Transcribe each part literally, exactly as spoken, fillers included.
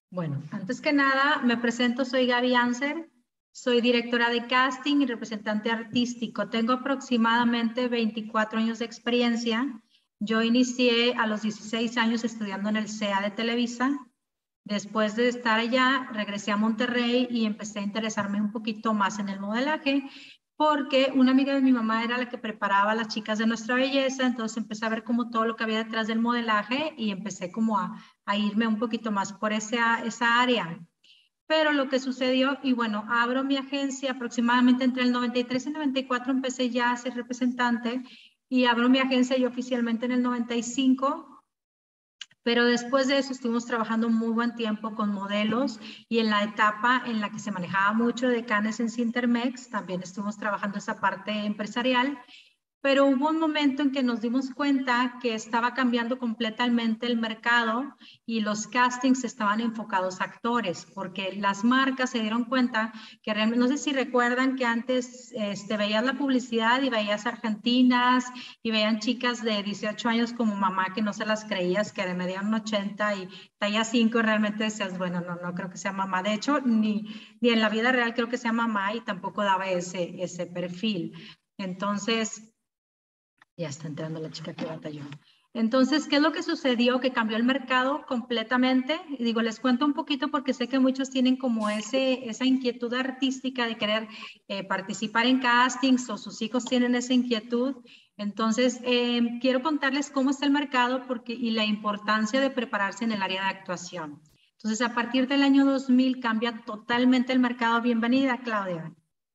Bueno, antes que nada, me presento, soy Gaby Anser, soy directora de casting y representante artístico. Tengo aproximadamente veinticuatro años de experiencia. Yo inicié a los dieciséis años estudiando en el C E A de Televisa. Después de estar allá, regresé a Monterrey y empecé a interesarme un poquito más en el modelaje, porque una amiga de mi mamá era la que preparaba a las chicas de Nuestra Belleza, entonces empecé a ver como todo lo que había detrás del modelaje y empecé como a, a irme un poquito más por esa, esa área. Pero lo que sucedió, y bueno, abro mi agencia aproximadamente entre el noventa y tres y noventa y cuatro, empecé ya a ser representante y abro mi agencia yo oficialmente en el noventa y cinco. Pero después de eso estuvimos trabajando un muy buen tiempo con modelos y en la etapa en la que se manejaba mucho de Cannes en Cintermex, también estuvimos trabajando esa parte empresarial. Pero hubo un momento en que nos dimos cuenta que estaba cambiando completamente el mercado y los castings estaban enfocados a actores, porque las marcas se dieron cuenta que realmente, no sé si recuerdan que antes este, veías la publicidad y veías argentinas y veían chicas de dieciocho años como mamá que no se las creías, que medían un ochenta y talla cinco, realmente decías, bueno, no, no creo que sea mamá. De hecho, ni, ni en la vida real creo que sea mamá y tampoco daba ese, ese perfil. Entonces, ya está entrando la chica que batalló. Entonces, ¿qué es lo que sucedió? Que cambió el mercado completamente. Y digo, les cuento un poquito porque sé que muchos tienen como ese, esa inquietud artística de querer eh, participar en castings o sus hijos tienen esa inquietud. Entonces, eh, quiero contarles cómo está el mercado porque, y la importancia de prepararse en el área de actuación. Entonces, a partir del año dos mil cambia totalmente el mercado. Bienvenida, Claudia.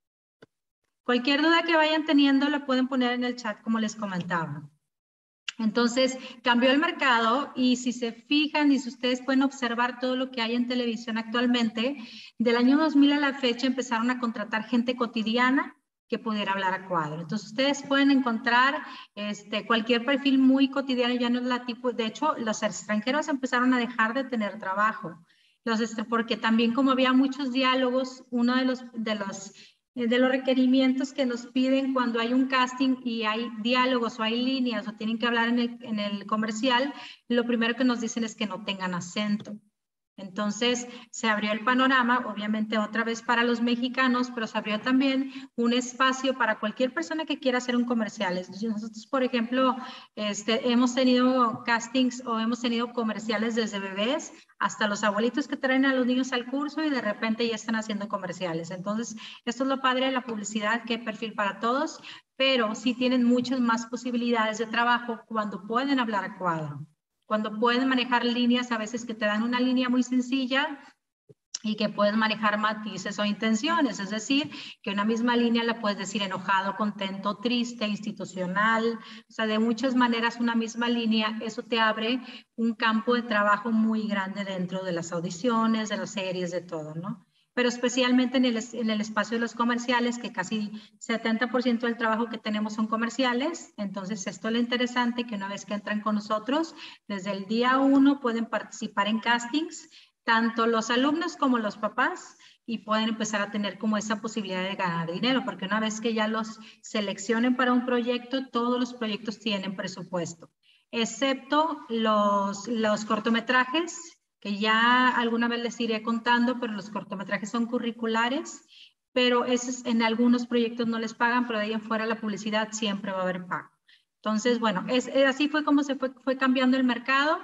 Cualquier duda que vayan teniendo la pueden poner en el chat, como les comentaba. Entonces, cambió el mercado y si se fijan y si ustedes pueden observar todo lo que hay en televisión actualmente, del año dos mil a la fecha empezaron a contratar gente cotidiana que pudiera hablar a cuadro. Entonces, ustedes pueden encontrar este, cualquier perfil muy cotidiano, ya no es la tipo, de hecho, los extranjeros empezaron a dejar de tener trabajo. Los, porque también como había muchos diálogos, uno de los, de los de los requerimientos que nos piden cuando hay un casting y hay diálogos o hay líneas o tienen que hablar en el, en el comercial, lo primero que nos dicen es que no tengan acento. Entonces se abrió el panorama, obviamente otra vez para los mexicanos, pero se abrió también un espacio para cualquier persona que quiera hacer un comercial. Nosotros, por ejemplo, este, hemos tenido castings o hemos tenido comerciales desde bebés hasta los abuelitos que traen a los niños al curso y de repente ya están haciendo comerciales. Entonces, esto es lo padre de la publicidad, que hay perfil para todos, pero sí tienen muchas más posibilidades de trabajo cuando pueden hablar a cuadro. Cuando pueden manejar líneas, a veces que te dan una línea muy sencilla y que puedes manejar matices o intenciones, es decir, que una misma línea la puedes decir enojado, contento, triste, institucional, o sea, de muchas maneras una misma línea, eso te abre un campo de trabajo muy grande dentro de las audiciones, de las series, de todo, ¿no? Pero especialmente en el, en el espacio de los comerciales, que casi setenta por ciento del trabajo que tenemos son comerciales. Entonces, esto es lo interesante, que una vez que entran con nosotros, desde el día uno pueden participar en castings, tanto los alumnos como los papás, y pueden empezar a tener como esa posibilidad de ganar dinero, porque una vez que ya los seleccionen para un proyecto, todos los proyectos tienen presupuesto, excepto los, los cortometrajes, que ya alguna vez les iré contando, pero los cortometrajes son curriculares, pero esos en algunos proyectos no les pagan, pero de ahí en fuera la publicidad siempre va a haber pago. Entonces, bueno, es, así fue como se fue, fue cambiando el mercado.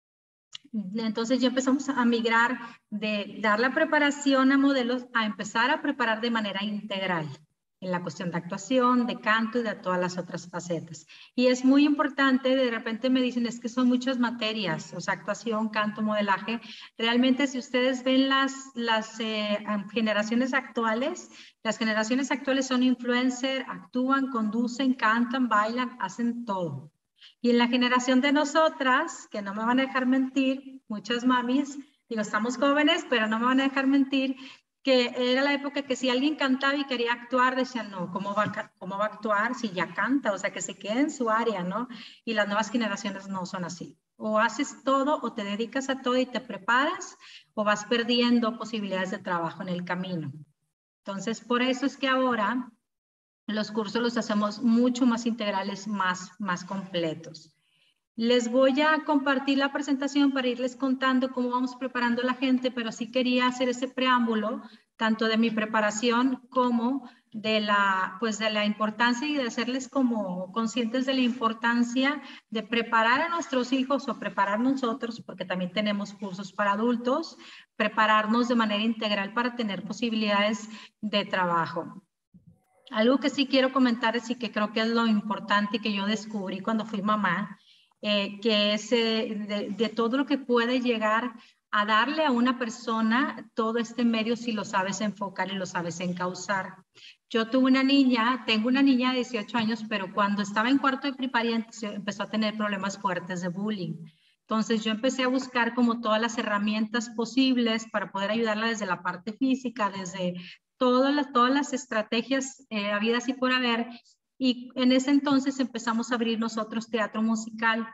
Entonces ya empezamos a migrar de dar la preparación a modelos a empezar a preparar de manera integral en la cuestión de actuación, de canto y de todas las otras facetas. Y es muy importante, de repente me dicen, es que son muchas materias, o sea, actuación, canto, modelaje. Realmente si ustedes ven las, las eh, generaciones actuales, las generaciones actuales son influencer, actúan, conducen, cantan, bailan, hacen todo. Y en la generación de nosotras, que no me van a dejar mentir, muchas mamis, digo, estamos jóvenes, pero no me van a dejar mentir, que era la época que si alguien cantaba y quería actuar, decían, no, ¿cómo va, a, cómo va a actuar si ya canta? O sea, que se quede en su área, ¿no? Y las nuevas generaciones no son así. O haces todo o te dedicas a todo y te preparas, o vas perdiendo posibilidades de trabajo en el camino. Entonces, por eso es que ahora los cursos los hacemos mucho más integrales, más, más completos. Les voy a compartir la presentación para irles contando cómo vamos preparando a la gente, pero sí quería hacer ese preámbulo, tanto de mi preparación como de la, pues de la importancia y de hacerles como conscientes de la importancia de preparar a nuestros hijos o preparar nosotros, porque también tenemos cursos para adultos, prepararnos de manera integral para tener posibilidades de trabajo. Algo que sí quiero comentarles y que creo que es lo importante que yo descubrí cuando fui mamá, eh, que es eh, de, de todo lo que puede llegar a darle a una persona todo este medio si lo sabes enfocar y lo sabes encauzar. Yo tuve una niña, tengo una niña de dieciocho años, pero cuando estaba en cuarto de primaria empezó a tener problemas fuertes de bullying. Entonces yo empecé a buscar como todas las herramientas posibles para poder ayudarla desde la parte física, desde todas las, todas las estrategias eh, habidas y por haber. Y en ese entonces empezamos a abrir nosotros teatro musical.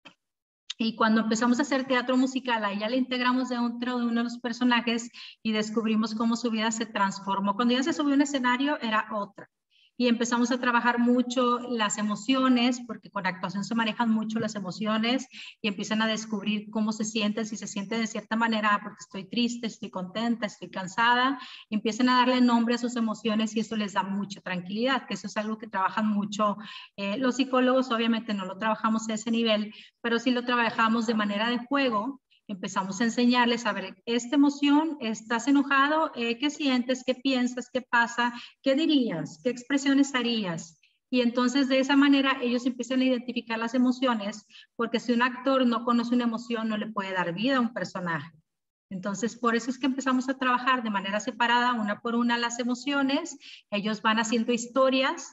Y cuando empezamos a hacer teatro musical, a ella le integramos dentro de uno de los personajes y descubrimos cómo su vida se transformó. Cuando ella se subió a un escenario, era otra. Y empezamos a trabajar mucho las emociones, porque con actuación se manejan mucho las emociones y empiezan a descubrir cómo se sienten, si se siente de cierta manera, porque estoy triste, estoy contenta, estoy cansada. Empiezan a darle nombre a sus emociones y eso les da mucha tranquilidad, que eso es algo que trabajan mucho eh, los psicólogos. Obviamente no lo trabajamos a ese nivel, pero sí lo trabajamos de manera de juego. Empezamos a enseñarles a ver, esta emoción, estás enojado, eh, ¿qué sientes? ¿Qué piensas? ¿Qué pasa? ¿Qué dirías? ¿Qué expresiones harías? Y entonces de esa manera ellos empiezan a identificar las emociones, porque si un actor no conoce una emoción, no le puede dar vida a un personaje. Entonces, por eso es que empezamos a trabajar de manera separada, una por una, las emociones. Ellos van haciendo historias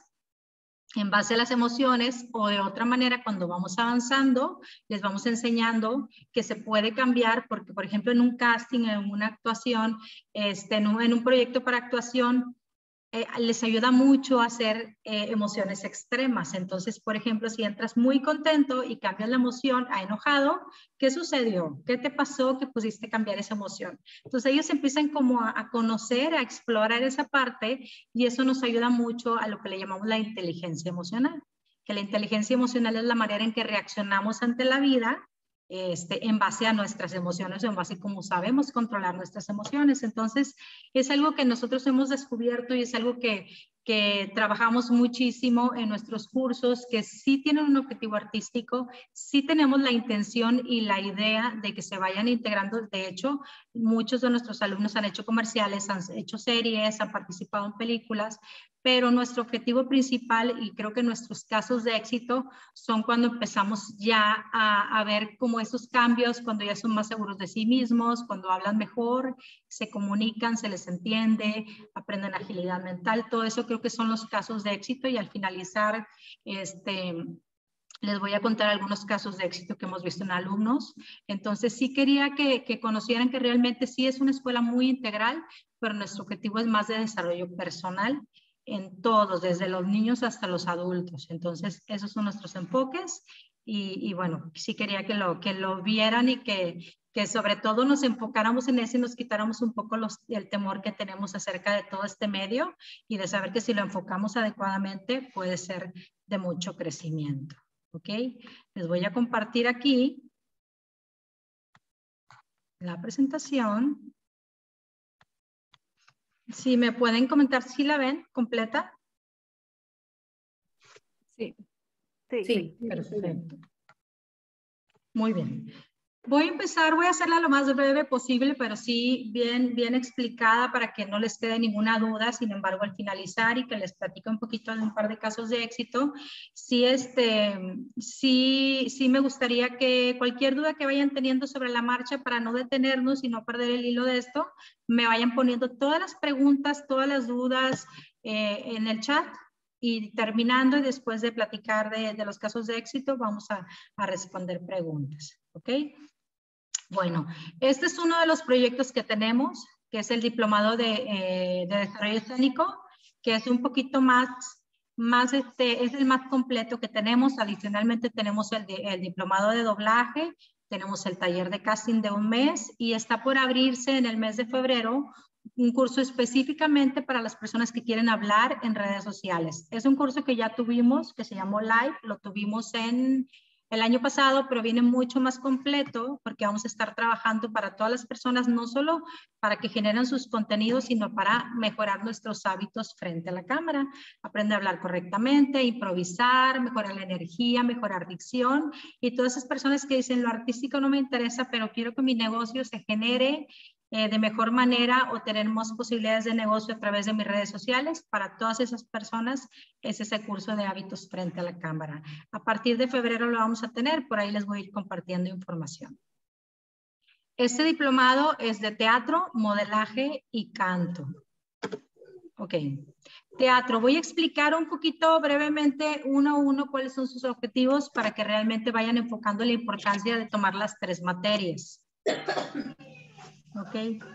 en base a las emociones, o de otra manera cuando vamos avanzando les vamos enseñando que se puede cambiar, porque por ejemplo en un casting, en una actuación, este, en, un, en un proyecto para actuación, eh, les ayuda mucho a hacer eh, emociones extremas. Entonces, por ejemplo, si entras muy contento y cambias la emoción a enojado, ¿qué sucedió? ¿Qué te pasó que pudiste cambiar esa emoción? Entonces ellos empiezan como a, a conocer, a explorar esa parte, y eso nos ayuda mucho a lo que le llamamos la inteligencia emocional, que la inteligencia emocional es la manera en que reaccionamos ante la vida, Este, en base a nuestras emociones, en base a cómo sabemos controlar nuestras emociones. Entonces, es algo que nosotros hemos descubierto y es algo que, que trabajamos muchísimo en nuestros cursos, que sí tienen un objetivo artístico, sí tenemos la intención y la idea de que se vayan integrando. De hecho, muchos de nuestros alumnos han hecho comerciales, han hecho series, han participado en películas, pero nuestro objetivo principal, y creo que nuestros casos de éxito, son cuando empezamos ya a, a ver como esos cambios, cuando ya son más seguros de sí mismos, cuando hablan mejor, se comunican, se les entiende, aprenden agilidad mental. Todo eso creo que son los casos de éxito, y al finalizar este, les voy a contar algunos casos de éxito que hemos visto en alumnos. Entonces sí quería que, que conocieran que realmente sí es una escuela muy integral, pero nuestro objetivo es más de desarrollo personal en todos, desde los niños hasta los adultos. Entonces esos son nuestros enfoques, y, y bueno, sí quería que lo, que lo vieran y que, que sobre todo nos enfocáramos en eso y nos quitáramos un poco los, el temor que tenemos acerca de todo este medio, y de saber que si lo enfocamos adecuadamente puede ser de mucho crecimiento. ¿Ok? Les voy a compartir aquí la presentación. Si me pueden comentar si la ven completa. Sí. Sí. Sí, perfecto. Muy bien. Voy a empezar, voy a hacerla lo más breve posible, pero sí bien, bien explicada para que no les quede ninguna duda. Sin embargo, al finalizar y que les platique un poquito de un par de casos de éxito, sí, este, sí, sí me gustaría que cualquier duda que vayan teniendo sobre la marcha, para no detenernos y no perder el hilo de esto, me vayan poniendo todas las preguntas, todas las dudas eh, en el chat. Y terminando, y después de platicar de, de los casos de éxito, vamos a, a responder preguntas. ¿Ok? Bueno, este es uno de los proyectos que tenemos, que es el Diplomado de, eh, de Desarrollo Escénico, que es un poquito más, más este, es el más completo que tenemos. Adicionalmente tenemos el, de, el Diplomado de Doblaje, tenemos el taller de casting de un mes, y está por abrirse en el mes de febrero un curso específicamente para las personas que quieren hablar en redes sociales. Es un curso que ya tuvimos, que se llamó Live, lo tuvimos en el año pasado, pero viene mucho más completo porque vamos a estar trabajando para todas las personas, no solo para que generen sus contenidos, sino para mejorar nuestros hábitos frente a la cámara. Aprende a hablar correctamente, improvisar, mejorar la energía, mejorar dicción. Y todas esas personas que dicen, lo artístico no me interesa, pero quiero que mi negocio se genere Eh, de mejor manera o tener más posibilidades de negocio a través de mis redes sociales. Para todas esas personas es ese curso de hábitos frente a la cámara. A partir de febrero lo vamos a tener, por ahí les voy a ir compartiendo información. Este diplomado es de teatro, modelaje y canto. Ok. Teatro. Voy a explicar un poquito brevemente uno a uno cuáles son sus objetivos para que realmente vayan enfocando la importancia de tomar las tres materias. Ok.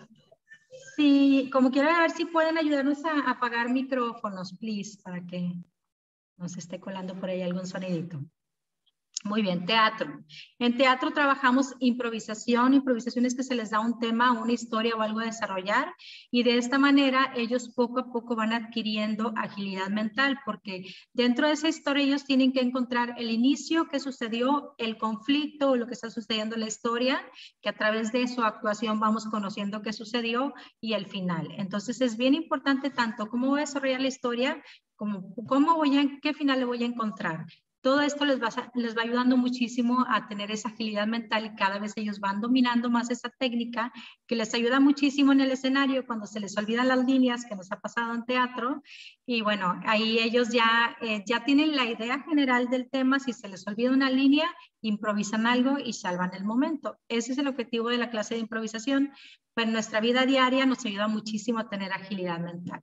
Sí, como quieran, a ver si pueden ayudarnos a apagar micrófonos, please, para que no se esté colando por ahí algún sonidito. Muy bien, teatro. En teatro trabajamos improvisación, improvisaciones que se les da un tema, una historia o algo a desarrollar, y de esta manera ellos poco a poco van adquiriendo agilidad mental, porque dentro de esa historia ellos tienen que encontrar el inicio, qué sucedió, el conflicto o lo que está sucediendo en la historia, que a través de su actuación vamos conociendo qué sucedió, y el final. Entonces es bien importante tanto cómo voy a desarrollar la historia, como cómo voy a, qué final le voy a encontrar. Todo esto les va, les va ayudando muchísimo a tener esa agilidad mental y cada vez ellos van dominando más esa técnica que les ayuda muchísimo en el escenario cuando se les olvidan las líneas, que nos ha pasado en teatro. Y bueno, ahí ellos ya, eh, ya tienen la idea general del tema. Si se les olvida una línea, improvisan algo y salvan el momento. Ese es el objetivo de la clase de improvisación, pero en nuestra vida diaria nos ayuda muchísimo a tener agilidad mental.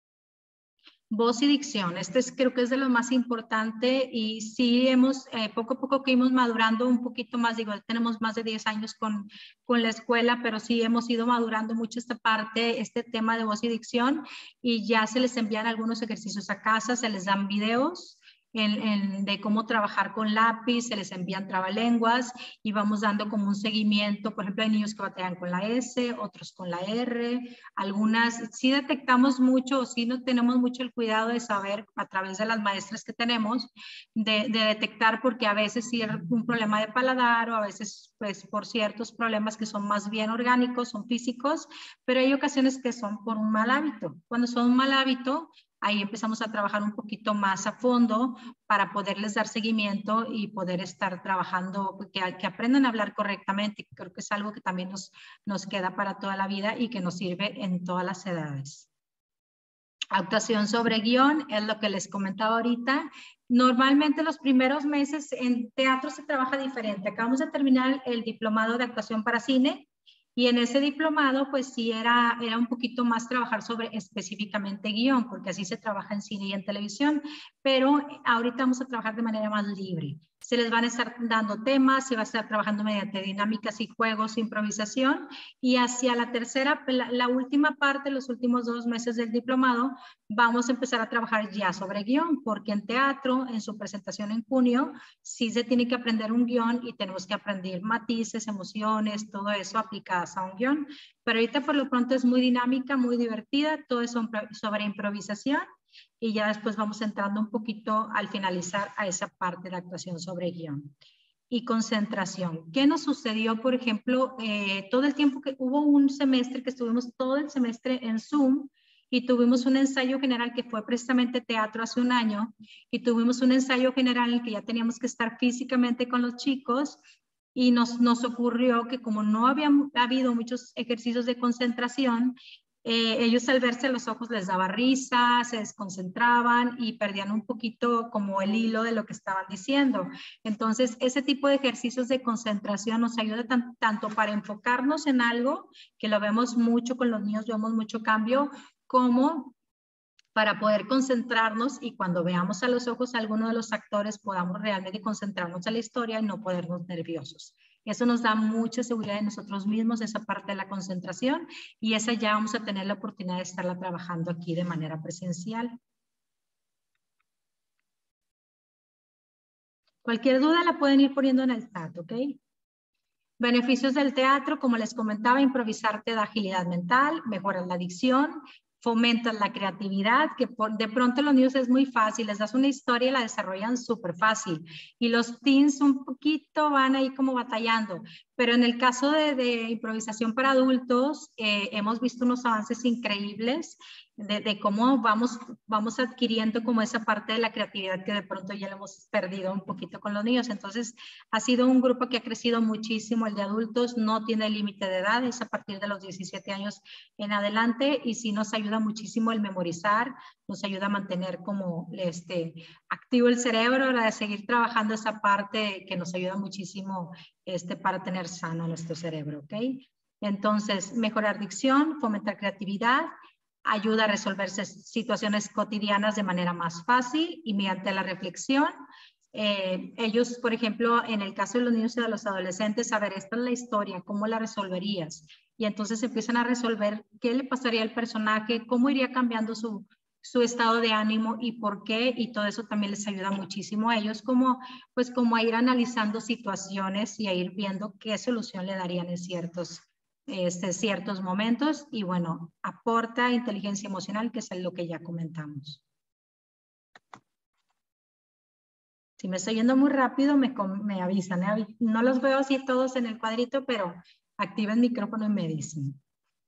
Voz y dicción, este es, creo que es de lo más importante y sí hemos, eh, poco a poco que hemos madurando un poquito más, digo, tenemos más de diez años con, con la escuela, pero sí hemos ido madurando mucho esta parte, este tema de voz y dicción, y ya se les envían algunos ejercicios a casa, se les dan videos En, en, de cómo trabajar con lápiz, se les envían trabalenguas y vamos dando como un seguimiento. Por ejemplo, hay niños que batallan con la S, otros con la R, algunas sí detectamos mucho o sí no tenemos mucho el cuidado de saber a través de las maestras que tenemos, de, de detectar, porque a veces sí es un problema de paladar o a veces pues por ciertos problemas que son más bien orgánicos, son físicos, pero hay ocasiones que son por un mal hábito. Cuando son un mal hábito, ahí empezamos a trabajar un poquito más a fondo para poderles dar seguimiento y poder estar trabajando, que, que aprendan a hablar correctamente. Creo que es algo que también nos, nos queda para toda la vida y que nos sirve en todas las edades. Actuación sobre guión es lo que les comentaba ahorita. Normalmente los primeros meses en teatro se trabaja diferente. Acabamos de terminar el diplomado de actuación para cine. Y en ese diplomado, pues sí era, era un poquito más trabajar sobre específicamente guión, porque así se trabaja en cine y en televisión, pero ahorita vamos a trabajar de manera más libre. Se les van a estar dando temas, se va a estar trabajando mediante dinámicas y juegos, improvisación, y hacia la tercera, la, la última parte, los últimos dos meses del diplomado, vamos a empezar a trabajar ya sobre guión, porque en teatro, en su presentación en junio, sí se tiene que aprender un guión y tenemos que aprender matices, emociones, todo eso aplicado a un guión, pero ahorita por lo pronto es muy dinámica, muy divertida, todo es sobre improvisación y ya después vamos entrando un poquito al finalizar a esa parte de actuación sobre guión. Y concentración. ¿Qué nos sucedió, por ejemplo, eh, todo el tiempo que hubo un semestre que estuvimos todo el semestre en Zoom y tuvimos un ensayo general que fue precisamente teatro hace un año y tuvimos un ensayo general en el que ya teníamos que estar físicamente con los chicos y nos, nos ocurrió que como no había habido muchos ejercicios de concentración, eh, ellos al verse los ojos les daba risa, se desconcentraban y perdían un poquito como el hilo de lo que estaban diciendo. Entonces, ese tipo de ejercicios de concentración nos ayuda tan, tanto para enfocarnos en algo, que lo vemos mucho con los niños, vemos mucho cambio, como para poder concentrarnos y cuando veamos a los ojos a alguno de los actores podamos realmente concentrarnos en la historia y no ponernos nerviosos. Eso nos da mucha seguridad en nosotros mismos, esa parte de la concentración, y esa ya vamos a tener la oportunidad de estarla trabajando aquí de manera presencial. Cualquier duda la pueden ir poniendo en el chat, ¿ok? Beneficios del teatro, como les comentaba, improvisar te da agilidad mental, mejora la dicción, fomentas la creatividad, que por, de pronto los niños es muy fácil, les das una historia y la desarrollan súper fácil. Y los teens un poquito van ahí como batallando. Pero en el caso de, de improvisación para adultos, eh, hemos visto unos avances increíbles de, de cómo vamos, vamos adquiriendo como esa parte de la creatividad que de pronto ya la hemos perdido un poquito con los niños. Entonces, ha sido un grupo que ha crecido muchísimo. El de adultos no tiene límite de edad, es a partir de los diecisiete años en adelante, y sí nos ayuda muchísimo el memorizar, nos ayuda a mantener como este, activo el cerebro, de seguir trabajando esa parte que nos ayuda muchísimo este, para tener sano nuestro cerebro, ¿ok? Entonces, mejorar dicción, fomentar creatividad, ayuda a resolver situaciones cotidianas de manera más fácil y mediante la reflexión. Eh, ellos, por ejemplo, en el caso de los niños y de los adolescentes, a ver, esta es la historia, ¿cómo la resolverías? Y entonces empiezan a resolver qué le pasaría al personaje, cómo iría cambiando su, su estado de ánimo y por qué, y todo eso también les ayuda muchísimo a ellos, como, pues como a ir analizando situaciones y a ir viendo qué solución le darían en ciertos, este, ciertos momentos. Y bueno, aporta inteligencia emocional, que es lo que ya comentamos. Si me estoy yendo muy rápido, me, me avisan, ¿eh? No los veo así todos en el cuadrito, pero activen el micrófono y me dicen.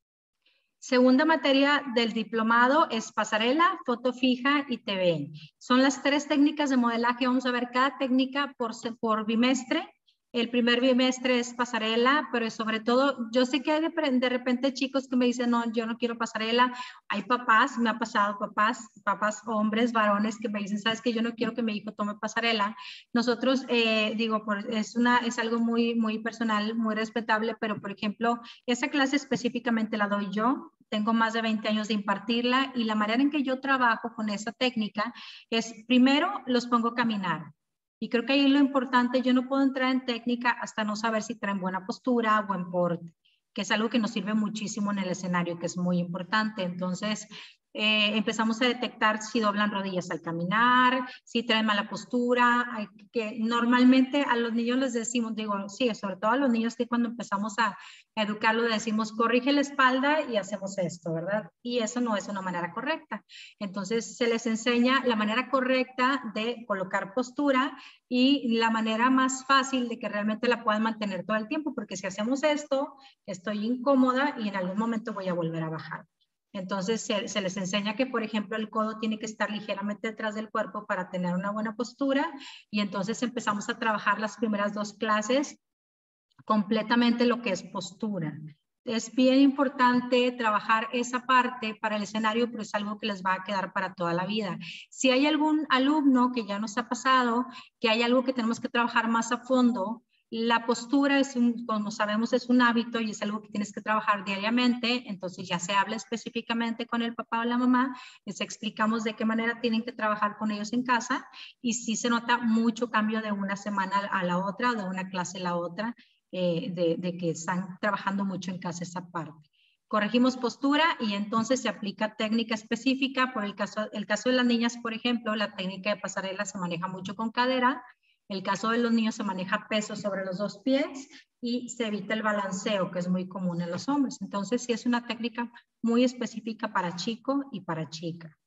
Segunda materia del diplomado es pasarela, foto fija y T V. Son las tres técnicas de modelaje. Vamos a ver cada técnica por, por bimestre. El primer bimestre es pasarela, pero sobre todo, yo sé que hay de, de repente chicos que me dicen, no, yo no quiero pasarela. Hay papás, me ha pasado papás, papás hombres, varones que me dicen, sabes que yo no quiero que mi hijo tome pasarela. Nosotros, eh, digo, por, es, una, es algo muy, muy personal, muy respetable, pero por ejemplo, esa clase específicamente la doy yo. Tengo más de veinte años de impartirla y la manera en que yo trabajo con esa técnica es, primero, los pongo a caminar. Y creo que ahí lo importante, yo no puedo entrar en técnica hasta no saber si traen buena postura, buen porte, que es algo que nos sirve muchísimo en el escenario, que es muy importante. Entonces, eh, empezamos a detectar si doblan rodillas al caminar, si traen mala postura, hay que normalmente a los niños les decimos, digo, sí, sobre todo a los niños que cuando empezamos a, a educarlo decimos, corrige la espalda y hacemos esto, ¿verdad? Y eso no es una manera correcta. Entonces, se les enseña la manera correcta de colocar postura y la manera más fácil de que realmente la puedan mantener todo el tiempo, porque si hacemos esto, estoy incómoda y en algún momento voy a volver a bajar. Entonces se, se les enseña que, por ejemplo, el codo tiene que estar ligeramente detrás del cuerpo para tener una buena postura, y entonces empezamos a trabajar las primeras dos clases completamente lo que es postura. Es bien importante trabajar esa parte para el escenario, pero es algo que les va a quedar para toda la vida. Si hay algún alumno que ya nos ha pasado, que hay algo que tenemos que trabajar más a fondo, la postura, es un, como sabemos, es un hábito y es algo que tienes que trabajar diariamente. Entonces ya se habla específicamente con el papá o la mamá, les explicamos de qué manera tienen que trabajar con ellos en casa, y sí se nota mucho cambio de una semana a la otra, de una clase a la otra, eh, de, de que están trabajando mucho en casa esa parte. Corregimos postura y entonces se aplica técnica específica. Por el caso, el caso de las niñas, por ejemplo, la técnica de pasarela se maneja mucho con cadera. El caso de los niños se maneja peso sobre los dos pies y se evita el balanceo, que es muy común en los hombres. Entonces, sí es una técnica muy específica para chico y para chica.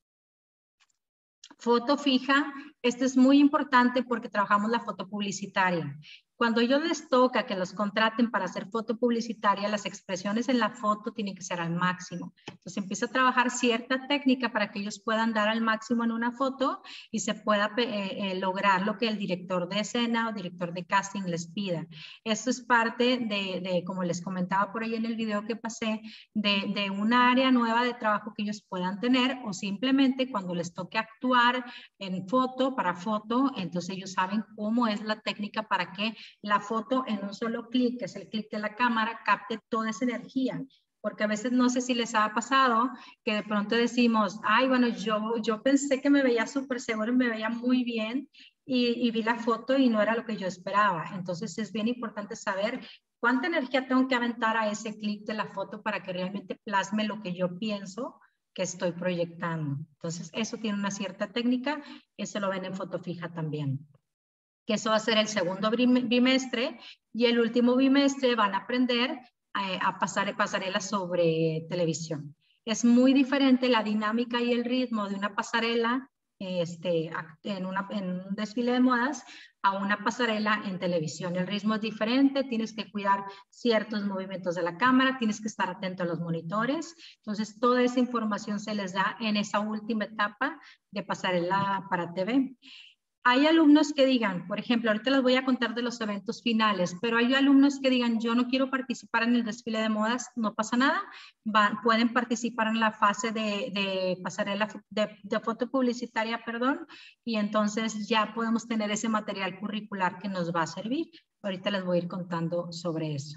Foto fija, esto es muy importante porque trabajamos la foto publicitaria. Cuando ellos les toca que los contraten para hacer foto publicitaria, las expresiones en la foto tienen que ser al máximo. Entonces empieza a trabajar cierta técnica para que ellos puedan dar al máximo en una foto y se pueda eh, eh, lograr lo que el director de escena o director de casting les pida. Esto es parte de, de, como les comentaba por ahí en el video que pasé, de, de una área nueva de trabajo que ellos puedan tener, o simplemente cuando les toque actuar en foto, para foto, entonces ellos saben cómo es la técnica para que la foto en un solo clic, que es el clic de la cámara, capte toda esa energía. Porque a veces no sé si les ha pasado que de pronto decimos, ay, bueno, yo, yo pensé que me veía súper seguro y me veía muy bien y, y vi la foto y no era lo que yo esperaba. Entonces es bien importante saber cuánta energía tengo que aventar a ese clic de la foto para que realmente plasme lo que yo pienso que estoy proyectando. Entonces eso tiene una cierta técnica, eso lo ven en foto fija también. Que eso va a ser el segundo bimestre, y el último bimestre van a aprender a, a pasar pasarelas sobre televisión. Es muy diferente la dinámica y el ritmo de una pasarela este, en, una, en un desfile de modas a una pasarela en televisión. El ritmo es diferente, tienes que cuidar ciertos movimientos de la cámara, tienes que estar atento a los monitores. Entonces, toda esa información se les da en esa última etapa de pasarela para T V. Hay alumnos que digan, por ejemplo, ahorita les voy a contar de los eventos finales, pero hay alumnos que digan, yo no quiero participar en el desfile de modas, no pasa nada, van, pueden participar en la fase de, de pasarela de, de foto publicitaria, perdón, y entonces ya podemos tener ese material curricular que nos va a servir. Ahorita les voy a ir contando sobre eso.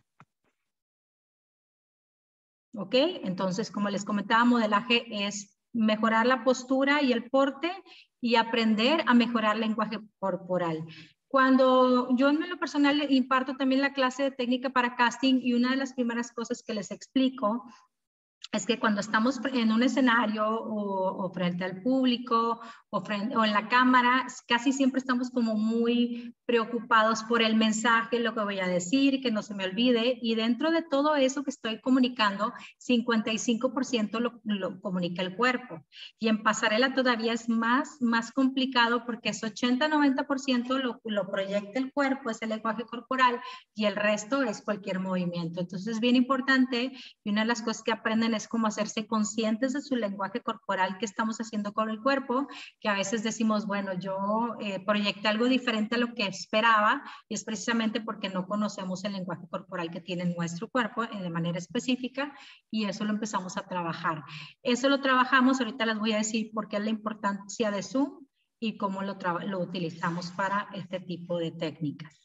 ¿Ok? Entonces, como les comentaba, modelaje es mejorar la postura y el porte y aprender a mejorar el lenguaje corporal. Cuando yo en lo personal imparto también la clase de técnica para casting y una de las primeras cosas que les explico es que cuando estamos en un escenario o, o frente al público o, frente, o en la cámara, casi siempre estamos como muy preocupados por el mensaje, lo que voy a decir, que no se me olvide. Y dentro de todo eso que estoy comunicando, cincuenta y cinco por ciento lo, lo comunica el cuerpo. Y en pasarela todavía es más, más complicado porque es ochenta a noventa por ciento lo, lo proyecta el cuerpo, es el lenguaje corporal, y el resto es cualquier movimiento. Entonces es bien importante, y una de las cosas que aprenden es cómo hacerse conscientes de su lenguaje corporal que estamos haciendo con el cuerpo, que a veces decimos, bueno, yo eh, proyecté algo diferente a lo que esperaba, y es precisamente porque no conocemos el lenguaje corporal que tiene nuestro cuerpo de manera específica, y eso lo empezamos a trabajar. Eso lo trabajamos, ahorita les voy a decir por qué es la importancia de Zoom y cómo lo, lo utilizamos para este tipo de técnicas.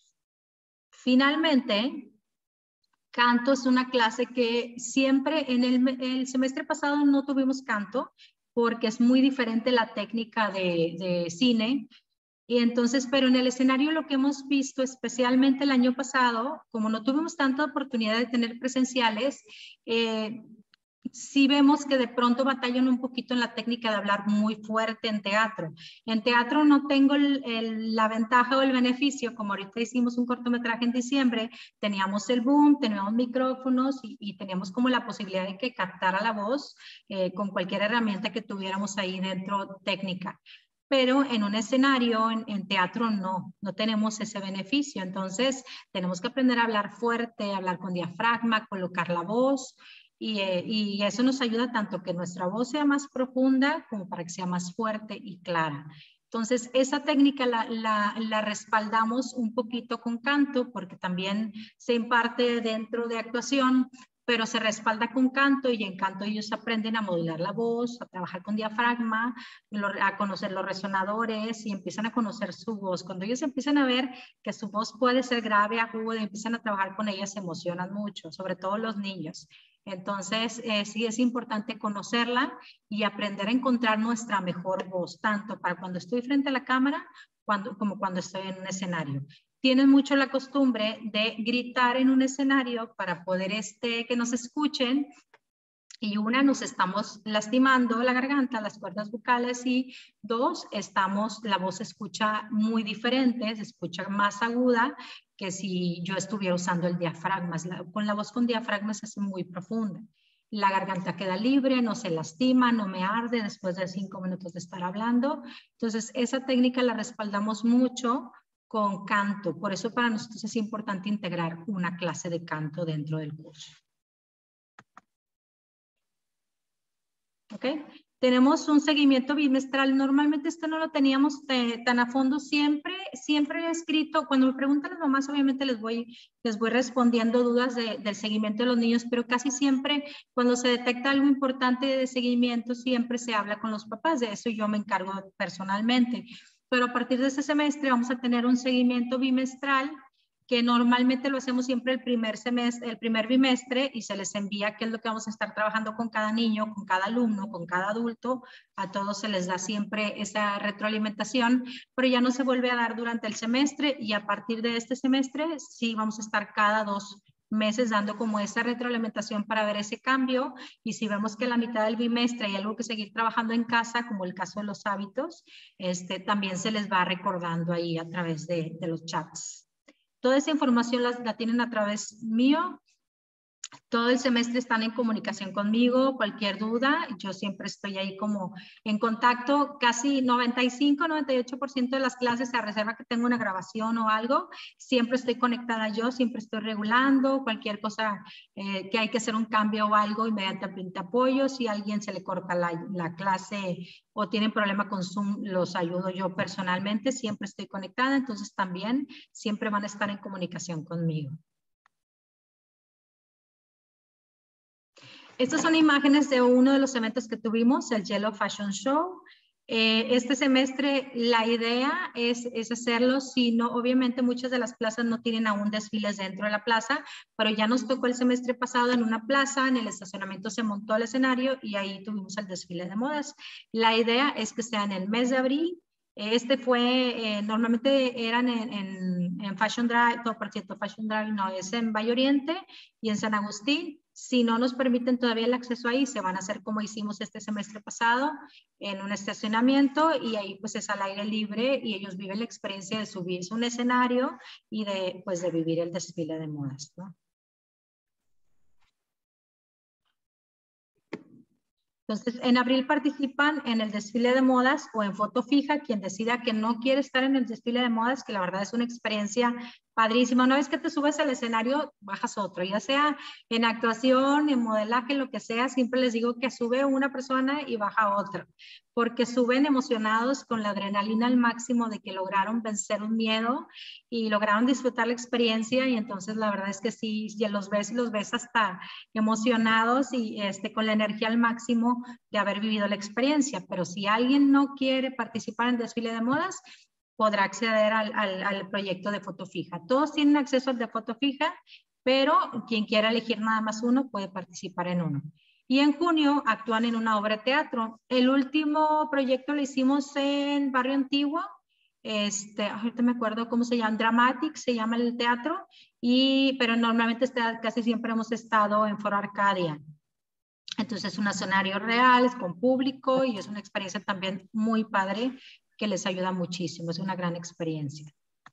Finalmente, canto es una clase que siempre en el, el semestre pasado no tuvimos canto porque es muy diferente la técnica de, de cine. Y entonces, pero en el escenario lo que hemos visto, especialmente el año pasado, como no tuvimos tanta oportunidad de tener presenciales, eh, sí vemos que de pronto batallan un poquito en la técnica de hablar muy fuerte en teatro. En teatro no tengo el, el, la ventaja o el beneficio, como ahorita hicimos un cortometraje en diciembre, teníamos el boom, teníamos micrófonos y, y teníamos como la posibilidad de que captara la voz eh, con cualquier herramienta que tuviéramos ahí dentro técnica. Pero en un escenario, en, en teatro, no, no tenemos ese beneficio. Entonces, tenemos que aprender a hablar fuerte, hablar con diafragma, colocar la voz. Y, eh, y eso nos ayuda tanto que nuestra voz sea más profunda como para que sea más fuerte y clara. Entonces, esa técnica la, la, la respaldamos un poquito con canto porque también se imparte dentro de actuación, pero se respalda con canto y en canto ellos aprenden a modular la voz, a trabajar con diafragma, a conocer los resonadores y empiezan a conocer su voz. Cuando ellos empiezan a ver que su voz puede ser grave, aguda, y empiezan a trabajar con ella, se emocionan mucho, sobre todo los niños. Entonces, eh, sí es importante conocerla y aprender a encontrar nuestra mejor voz, tanto para cuando estoy frente a la cámara cuando, como cuando estoy en un escenario. Tienen mucho la costumbre de gritar en un escenario para poder este, que nos escuchen, y una, nos estamos lastimando la garganta, las cuerdas vocales, y dos, estamos, la voz se escucha muy diferente, se escucha más aguda que si yo estuviera usando el diafragma. Con la voz con diafragma se hace muy profunda. La garganta queda libre, no se lastima, no me arde después de cinco minutos de estar hablando. Entonces, esa técnica la respaldamos mucho con canto. Por eso para nosotros es importante integrar una clase de canto dentro del curso. ¿Ok? Tenemos un seguimiento bimestral. Normalmente esto no lo teníamos te, tan a fondo siempre. Siempre he escrito, cuando me preguntan las mamás, obviamente les voy, les voy respondiendo dudas de, del seguimiento de los niños, pero casi siempre cuando se detecta algo importante de seguimiento, siempre se habla con los papás. De eso yo me encargo personalmente. Pero a partir de este semestre vamos a tener un seguimiento bimestral, que normalmente lo hacemos siempre el primer semestre, el primer bimestre, y se les envía qué es lo que vamos a estar trabajando con cada niño, con cada alumno, con cada adulto. A todos se les da siempre esa retroalimentación, pero ya no se vuelve a dar durante el semestre, y a partir de este semestre sí vamos a estar cada dos meses dando como esa retroalimentación para ver ese cambio, y si vemos que a la mitad del bimestre hay algo que seguir trabajando en casa, como el caso de los hábitos, este, también se les va recordando ahí a través de, de los chats. Toda esa información la, la tienen a través mío. Todo el semestre están en comunicación conmigo, cualquier duda, yo siempre estoy ahí como en contacto, casi noventa y cinco, noventa y ocho por ciento de las clases, a reserva que tengo una grabación o algo, siempre estoy conectada yo, siempre estoy regulando, cualquier cosa eh, que hay que hacer un cambio o algo, inmediatamente apoyo, si a alguien se le corta la, la clase o tienen problema con Zoom, los ayudo yo personalmente, siempre estoy conectada, entonces también siempre van a estar en comunicación conmigo. Estas son imágenes de uno de los eventos que tuvimos, el Yellow Fashion Show. Eh, este semestre la idea es, es hacerlo, si no, obviamente muchas de las plazas no tienen aún desfiles dentro de la plaza, pero ya nos tocó el semestre pasado en una plaza, en el estacionamiento se montó el escenario y ahí tuvimos el desfile de modas. La idea es que sea en el mes de abril. Este fue, eh, normalmente eran en, en, en Fashion Drive, todo por cierto, Fashion Drive no, es en Valle Oriente y en San Agustín. Si no nos permiten todavía el acceso ahí, se van a hacer como hicimos este semestre pasado, en un estacionamiento y ahí pues es al aire libre y ellos viven la experiencia de subirse a un escenario y de, pues, de vivir el desfile de modas, ¿no? Entonces, en abril participan en el desfile de modas o en foto fija, quien decida que no quiere estar en el desfile de modas, que la verdad es una experiencia padrísima. Una vez que te subes al escenario, bajas otro, ya sea en actuación, en modelaje, lo que sea, siempre les digo que sube una persona y baja otra, porque suben emocionados con la adrenalina al máximo de que lograron vencer un miedo y lograron disfrutar la experiencia y entonces la verdad es que sí, ya los ves y los ves hasta emocionados y este, con la energía al máximo de haber vivido la experiencia. Pero si alguien no quiere participar en el desfile de modas, podrá acceder al, al, al proyecto de foto fija. Todos tienen acceso al de foto fija, pero quien quiera elegir nada más uno puede participar en uno. Y en junio actúan en una obra de teatro. El último proyecto lo hicimos en Barrio Antiguo. Este, ahorita me acuerdo cómo se llama, Dramatic se llama el teatro, y, pero normalmente está, casi siempre hemos estado en Foro Arcadia. Entonces es un escenario real, es con público y es una experiencia también muy padre que les ayuda muchísimo, es una gran experiencia.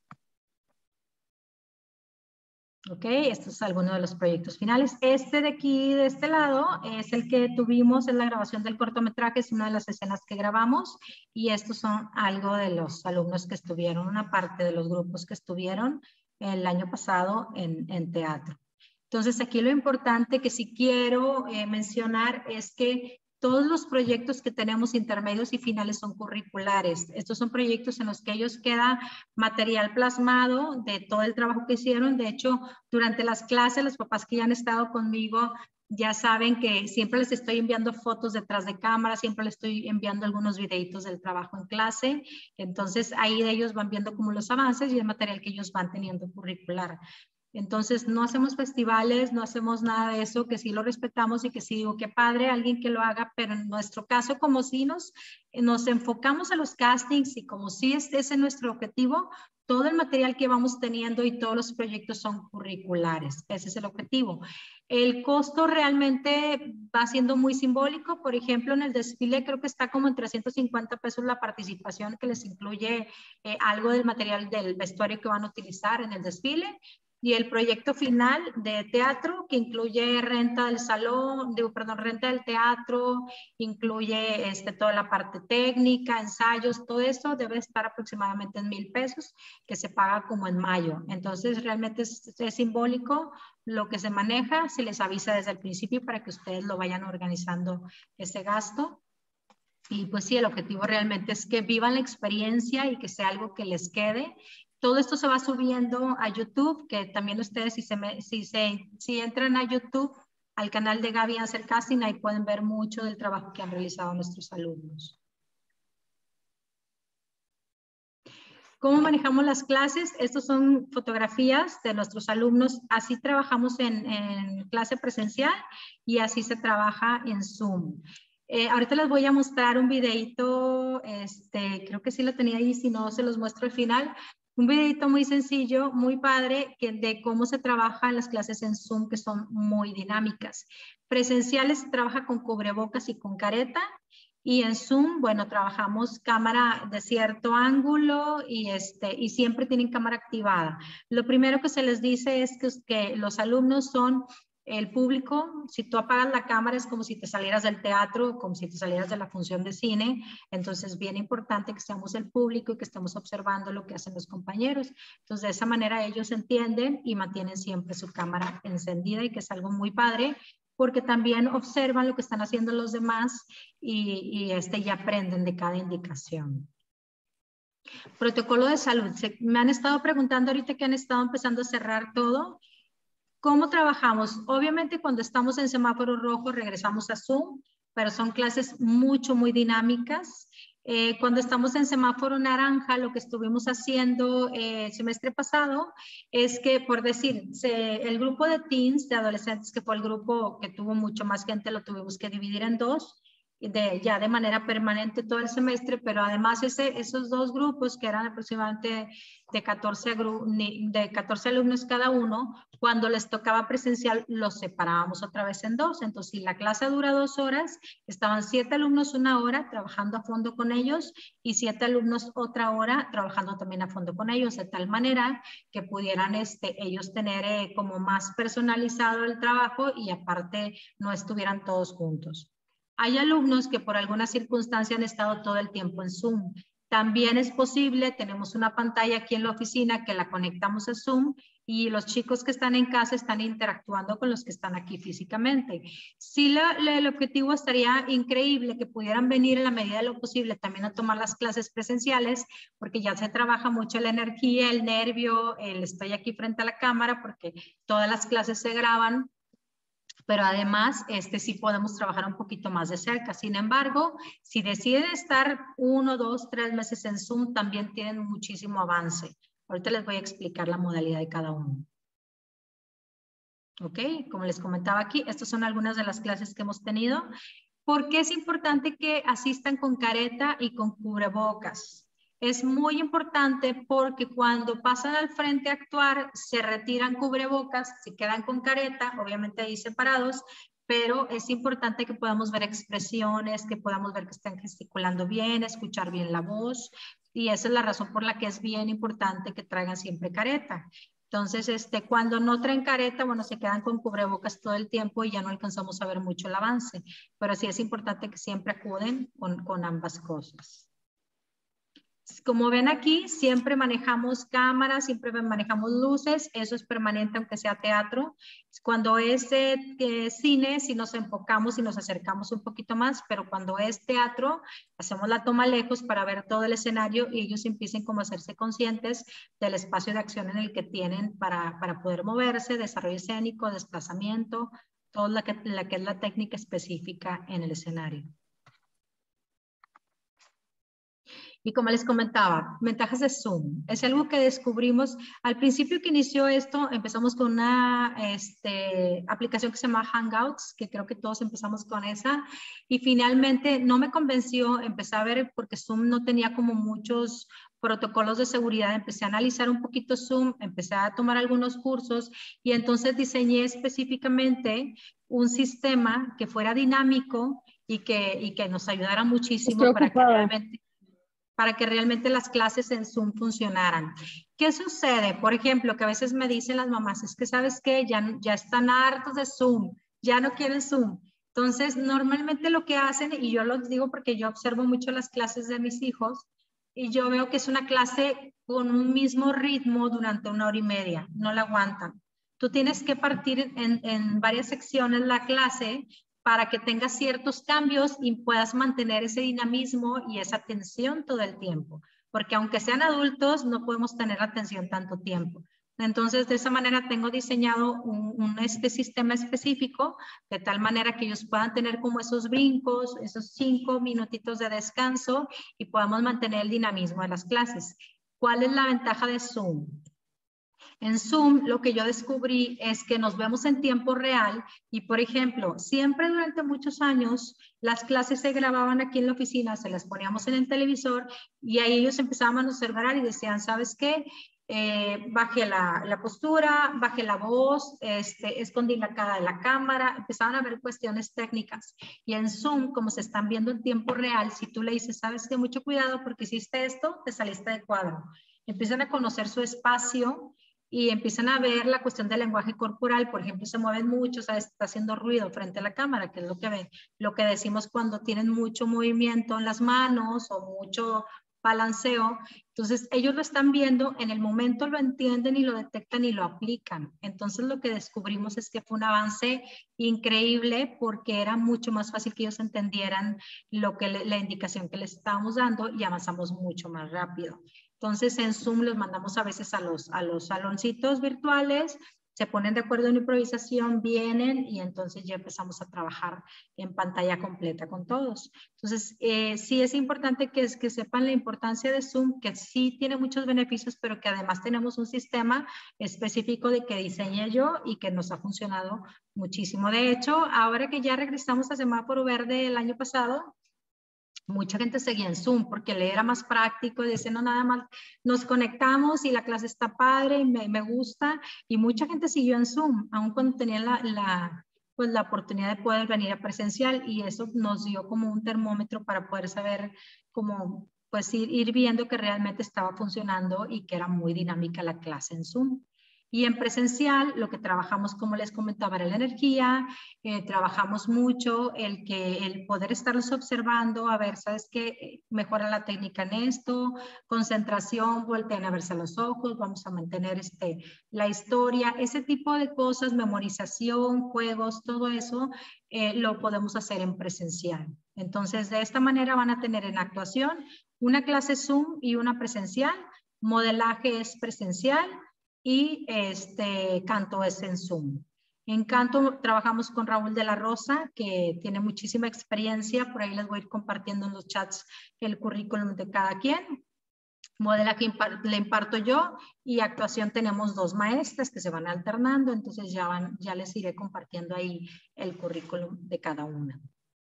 Ok, este es alguno de los proyectos finales. Este de aquí, de este lado, es el que tuvimos, es la grabación del cortometraje, es una de las escenas que grabamos y estos son algo de los alumnos que estuvieron, una parte de los grupos que estuvieron el año pasado en, en teatro. Entonces aquí lo importante que sí quiero eh, mencionar es que todos los proyectos que tenemos intermedios y finales son curriculares. Estos son proyectos en los que ellos queda material plasmado de todo el trabajo que hicieron. De hecho, durante las clases, los papás que ya han estado conmigo ya saben que siempre les estoy enviando fotos detrás de cámara, siempre les estoy enviando algunos videitos del trabajo en clase. Entonces, ahí de ellos van viendo como los avances y el material que ellos van teniendo curricular. Entonces, no hacemos festivales, no hacemos nada de eso, que sí lo respetamos y que sí digo, qué padre, alguien que lo haga, pero en nuestro caso, como sí nos, nos enfocamos a los castings y como sí es, ese es nuestro objetivo, todo el material que vamos teniendo y todos los proyectos son curriculares. Ese es el objetivo. El costo realmente va siendo muy simbólico. Por ejemplo, en el desfile creo que está como en trescientos cincuenta pesos la participación, que les incluye eh, algo del material del vestuario que van a utilizar en el desfile. Y el proyecto final de teatro, que incluye renta del salón, digo, perdón, renta del teatro, incluye este, toda la parte técnica, ensayos, todo eso debe estar aproximadamente en mil pesos, que se paga como en mayo. Entonces, realmente es, es simbólico lo que se maneja, se les avisa desde el principio para que ustedes lo vayan organizando ese gasto. Y pues sí, el objetivo realmente es que vivan la experiencia y que sea algo que les quede. Todo esto se va subiendo a YouTube, que también ustedes si, se me, si, se, si entran a YouTube, al canal de Gaby Ansel Casting, ahí pueden ver mucho del trabajo que han realizado nuestros alumnos. ¿Cómo manejamos las clases? Estas son fotografías de nuestros alumnos. Así trabajamos en, en clase presencial y así se trabaja en Zoom. Eh, ahorita les voy a mostrar un videito, este, creo que sí lo tenía ahí, si no se los muestro al final. Un videito muy sencillo, muy padre, que de cómo se trabaja en las clases en Zoom, que son muy dinámicas. Presenciales se trabaja con cubrebocas y con careta. Y en Zoom, bueno, trabajamos cámara de cierto ángulo y, este, y siempre tienen cámara activada. Lo primero que se les dice es que, que los alumnos son El público, si tú apagas la cámara es como si te salieras del teatro, como si te salieras de la función de cine. Entonces es bien importante que seamos el público y que estemos observando lo que hacen los compañeros. Entonces de esa manera ellos entienden y mantienen siempre su cámara encendida, y que es algo muy padre, porque también observan lo que están haciendo los demás y, y, este, y aprenden de cada indicación. Protocolo de salud. Se, me han estado preguntando ahorita que han estado empezando a cerrar todo. ¿Cómo trabajamos? Obviamente cuando estamos en semáforo rojo regresamos a Zoom, pero son clases mucho, muy dinámicas. Eh, cuando estamos en semáforo naranja, lo que estuvimos haciendo eh, el semestre pasado es que, por decir, se, el grupo de teens, de adolescentes, que fue el grupo que tuvo mucho más gente, lo tuvimos que dividir en dos, de, ya de manera permanente todo el semestre, pero además ese, esos dos grupos, que eran aproximadamente de catorce, de catorce alumnos cada uno, cuando les tocaba presencial los separábamos otra vez en dos. Entonces, si la clase dura dos horas, estaban siete alumnos una hora trabajando a fondo con ellos y siete alumnos otra hora trabajando también a fondo con ellos, de tal manera que pudieran este, ellos tener eh, como más personalizado el trabajo y aparte no estuvieran todos juntos. Hay alumnos que por alguna circunstancia han estado todo el tiempo en Zoom. También es posible, tenemos una pantalla aquí en la oficina que la conectamos a Zoom y los chicos que están en casa están interactuando con los que están aquí físicamente. Sí, la, la, el objetivo estaría increíble que pudieran venir en la medida de lo posible también a tomar las clases presenciales, porque ya se trabaja mucho la energía, el nervio, el estoy aquí frente a la cámara, porque todas las clases se graban. Pero además, este, sí podemos trabajar un poquito más de cerca. Sin embargo, si deciden estar uno, dos, tres meses en Zoom, también tienen muchísimo avance. Ahorita les voy a explicar la modalidad de cada uno. Ok, como les comentaba aquí, estas son algunas de las clases que hemos tenido. ¿Por qué es importante que asistan con careta y con cubrebocas? Es muy importante porque cuando pasan al frente a actuar, se retiran cubrebocas, se quedan con careta, obviamente ahí separados, pero es importante que podamos ver expresiones, que podamos ver que están gesticulando bien, escuchar bien la voz, y esa es la razón por la que es bien importante que traigan siempre careta. Entonces, este, cuando no traen careta, bueno, se quedan con cubrebocas todo el tiempo y ya no alcanzamos a ver mucho el avance, pero sí es importante que siempre acuden con, con ambas cosas. Como ven aquí, siempre manejamos cámaras, siempre manejamos luces, eso es permanente aunque sea teatro. Cuando es eh, eh, cine, si nos enfocamos y nos acercamos un poquito más, pero cuando es teatro, hacemos la toma lejos para ver todo el escenario y ellos empiecen como a hacerse conscientes del espacio de acción en el que tienen para, para poder moverse, desarrollo escénico, desplazamiento, toda la que, la que es la técnica específica en el escenario. Y como les comentaba, ventajas de Zoom. Es algo que descubrimos al principio que inició esto. Empezamos con una este, aplicación que se llama Hangouts, que creo que todos empezamos con esa. Y finalmente no me convenció, empecé a ver porque Zoom no tenía como muchos protocolos de seguridad. Empecé a analizar un poquito Zoom, empecé a tomar algunos cursos y entonces diseñé específicamente un sistema que fuera dinámico y que, y que nos ayudara muchísimo para que realmente... para que realmente las clases en Zoom funcionaran. ¿Qué sucede? Por ejemplo, que a veces me dicen las mamás, es que ¿sabes qué? Ya, ya están hartos de Zoom, ya no quieren Zoom. Entonces, normalmente lo que hacen, y yo lo digo porque yo observo mucho las clases de mis hijos, y yo veo que es una clase con un mismo ritmo durante una hora y media, no la aguantan. Tú tienes que partir en, en varias secciones la clase para que tengas ciertos cambios y puedas mantener ese dinamismo y esa atención todo el tiempo. Porque aunque sean adultos, no podemos tener atención tanto tiempo. Entonces, de esa manera tengo diseñado un, un este sistema específico, de tal manera que ellos puedan tener como esos brincos, esos cinco minutitos de descanso y podamos mantener el dinamismo de las clases. ¿Cuál es la ventaja de Zoom? En Zoom lo que yo descubrí es que nos vemos en tiempo real y, por ejemplo, siempre durante muchos años las clases se grababan aquí en la oficina, se las poníamos en el televisor y ahí ellos empezaban a observar y decían, ¿sabes qué? Eh, baje la, la postura, baje la voz, este, escondí la cara de la cámara, empezaban a ver cuestiones técnicas. Y en Zoom, como se están viendo en tiempo real, si tú le dices, ¿sabes qué? Mucho cuidado porque hiciste esto, te saliste de cuadro. Empiezan a conocer su espacio y empiezan a ver la cuestión del lenguaje corporal. Por ejemplo, se mueven mucho, ¿sabes? Está haciendo ruido frente a la cámara, que es lo que, ve, lo que decimos cuando tienen mucho movimiento en las manos o mucho balanceo. Entonces, ellos lo están viendo, en el momento lo entienden y lo detectan y lo aplican. Entonces, lo que descubrimos es que fue un avance increíble porque era mucho más fácil que ellos entendieran lo que le, la indicación que les estábamos dando y avanzamos mucho más rápido. Entonces, en Zoom los mandamos a veces a los, a los saloncitos virtuales, se ponen de acuerdo en improvisación, vienen y entonces ya empezamos a trabajar en pantalla completa con todos. Entonces, eh, sí es importante que, que sepan la importancia de Zoom, que sí tiene muchos beneficios, pero que además tenemos un sistema específico de que diseñé yo y que nos ha funcionado muchísimo. De hecho, ahora que ya regresamos a Semáforo Verde el año pasado, mucha gente seguía en Zoom porque le era más práctico, dice, no, nada más nos conectamos y la clase está padre y me, me gusta, y mucha gente siguió en Zoom, aun cuando tenían la, la, pues, la oportunidad de poder venir a presencial, y eso nos dio como un termómetro para poder saber cómo, pues ir, ir viendo que realmente estaba funcionando y que era muy dinámica la clase en Zoom. Y en presencial, lo que trabajamos, como les comentaba, era la energía, eh, trabajamos mucho el, que, el poder estarlos observando, a ver, ¿sabes qué? Mejora la técnica en esto, concentración, volteen a verse a los ojos, vamos a mantener este, la historia, ese tipo de cosas, memorización, juegos, todo eso eh, lo podemos hacer en presencial. Entonces, de esta manera van a tener en actuación una clase Zoom y una presencial, modelaje es presencial, y este canto es en Zoom. En canto trabajamos con Raúl de la Rosa, que tiene muchísima experiencia, por ahí les voy a ir compartiendo en los chats el currículum de cada quien. Modelaje le imparto yo, y actuación tenemos dos maestras que se van alternando, entonces ya, van, ya les iré compartiendo ahí el currículum de cada una.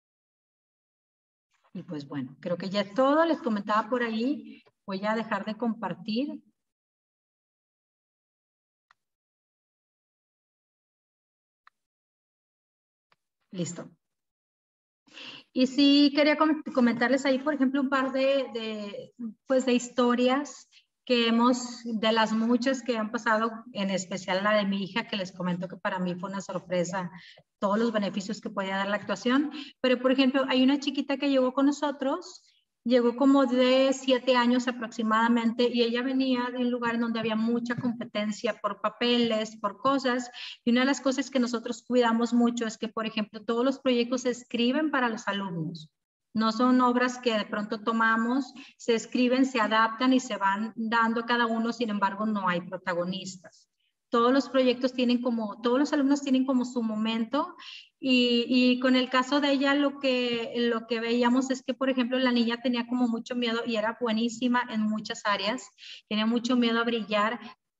Y pues bueno, creo que ya es todo, les comentaba por ahí, voy a dejar de compartir. Listo. Y sí quería comentarles ahí, por ejemplo, un par de, de, pues de historias que hemos, de las muchas que han pasado, en especial la de mi hija, que les comento que para mí fue una sorpresa, todos los beneficios que podía dar la actuación. Pero, por ejemplo, hay una chiquita que llegó con nosotros, llegó como de siete años aproximadamente, y ella venía de un lugar en donde había mucha competencia por papeles, por cosas, y una de las cosas que nosotros cuidamos mucho es que, por ejemplo, todos los proyectos se escriben para los alumnos. No son obras que de pronto tomamos, se escriben, se adaptan y se van dando cada uno, sin embargo, no hay protagonistas. Todos los proyectos tienen como, todos los alumnos tienen como su momento, y, y con el caso de ella lo que, lo que veíamos es que, por ejemplo, la niña tenía como mucho miedo y era buenísima en muchas áreas, tenía mucho miedo a brillar,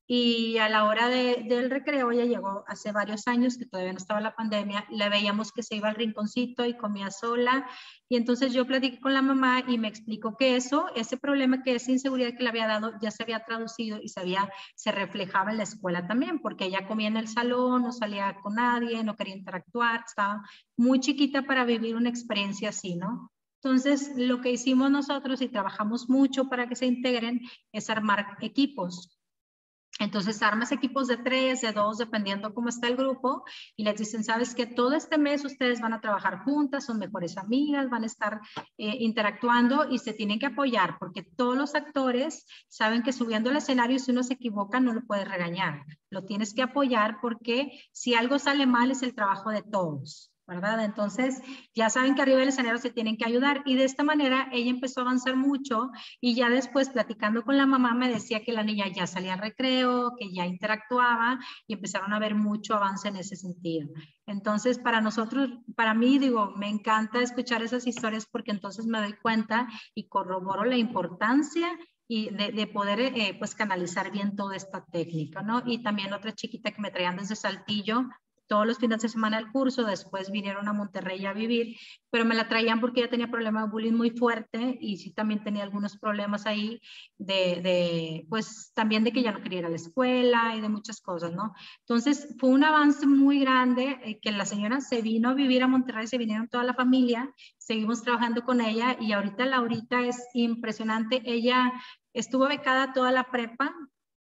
y a la hora de, del recreo, ella llegó hace varios años, que todavía no estaba la pandemia, le veíamos que se iba al rinconcito y comía sola, y entonces yo platiqué con la mamá y me explicó que eso, ese problema, que esa inseguridad que le había dado, ya se había traducido y se, había, se reflejaba en la escuela también, porque ella comía en el salón, no salía con nadie, no quería interactuar, estaba muy chiquita para vivir una experiencia así, ¿no? Entonces, lo que hicimos nosotros, y trabajamos mucho para que se integren, es armar equipos. Entonces armas equipos de tres, de dos, dependiendo cómo está el grupo, y les dicen, sabes que todo este mes ustedes van a trabajar juntas, son mejores amigas, van a estar eh, interactuando y se tienen que apoyar, porque todos los actores saben que subiendo al escenario, si uno se equivoca, no lo puedes regañar, lo tienes que apoyar, porque si algo sale mal es el trabajo de todos, ¿verdad? Entonces ya saben que arriba del escenario se tienen que ayudar, y de esta manera ella empezó a avanzar mucho, y ya después, platicando con la mamá, me decía que la niña ya salía al recreo, que ya interactuaba, y empezaron a ver mucho avance en ese sentido. Entonces, para nosotros, para mí, digo, me encanta escuchar esas historias, porque entonces me doy cuenta y corroboro la importancia y de, de poder eh, pues canalizar bien toda esta técnica, ¿no? Y también otra chiquita que me traían desde Saltillo, todos los fines de semana al curso, después vinieron a Monterrey a vivir, pero me la traían porque ella tenía problemas de bullying muy fuerte, y sí también tenía algunos problemas ahí de, de, pues también de que ya no quería ir a la escuela y de muchas cosas, ¿no? Entonces fue un avance muy grande, eh, que la señora se vino a vivir a Monterrey, se vinieron toda la familia, seguimos trabajando con ella, y ahorita Laurita es impresionante, ella estuvo becada toda la prepa,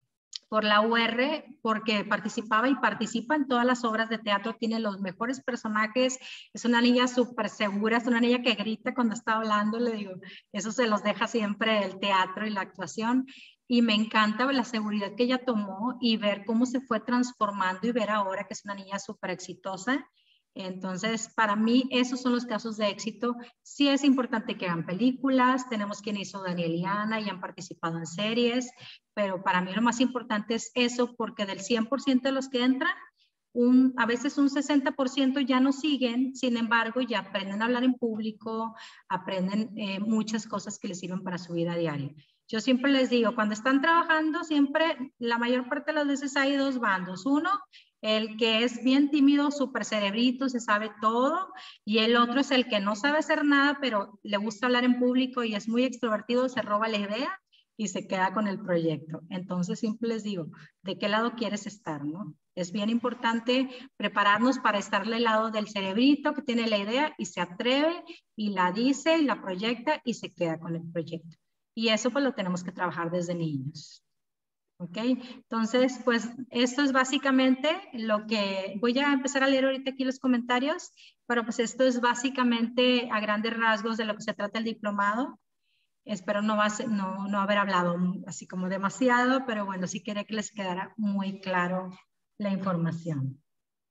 por la U R, porque participaba y participa en todas las obras de teatro, tiene los mejores personajes, es una niña súper segura, es una niña que grita cuando está hablando, le digo, eso se los deja siempre el teatro y la actuación, y me encanta la seguridad que ella tomó y ver cómo se fue transformando y ver ahora que es una niña súper exitosa. Entonces, para mí, esos son los casos de éxito. Sí es importante que hagan películas, tenemos quien hizo Daniel y Ana y han participado en series, pero para mí lo más importante es eso, porque del cien por ciento de los que entran, un, a veces un sesenta por ciento ya no siguen, sin embargo, ya aprenden a hablar en público, aprenden eh, muchas cosas que les sirven para su vida diaria. Yo siempre les digo, cuando están trabajando, siempre, la mayor parte de las veces hay dos bandos. Uno, el que es bien tímido, súper cerebrito, se sabe todo, y el otro es el que no sabe hacer nada, pero le gusta hablar en público y es muy extrovertido, se roba la idea y se queda con el proyecto. Entonces siempre les digo, ¿de qué lado quieres estar, no? Es bien importante prepararnos para estar al lado del cerebrito que tiene la idea y se atreve y la dice y la proyecta y se queda con el proyecto. Y eso pues lo tenemos que trabajar desde niños. ¿Ok? Entonces, pues esto es básicamente lo que voy a empezar a leer ahorita aquí los comentarios, pero pues esto es básicamente a grandes rasgos de lo que se trata el diplomado. Espero no, va a ser, no, no haber hablado así como demasiado, pero bueno, sí quería que les quedara muy claro la información.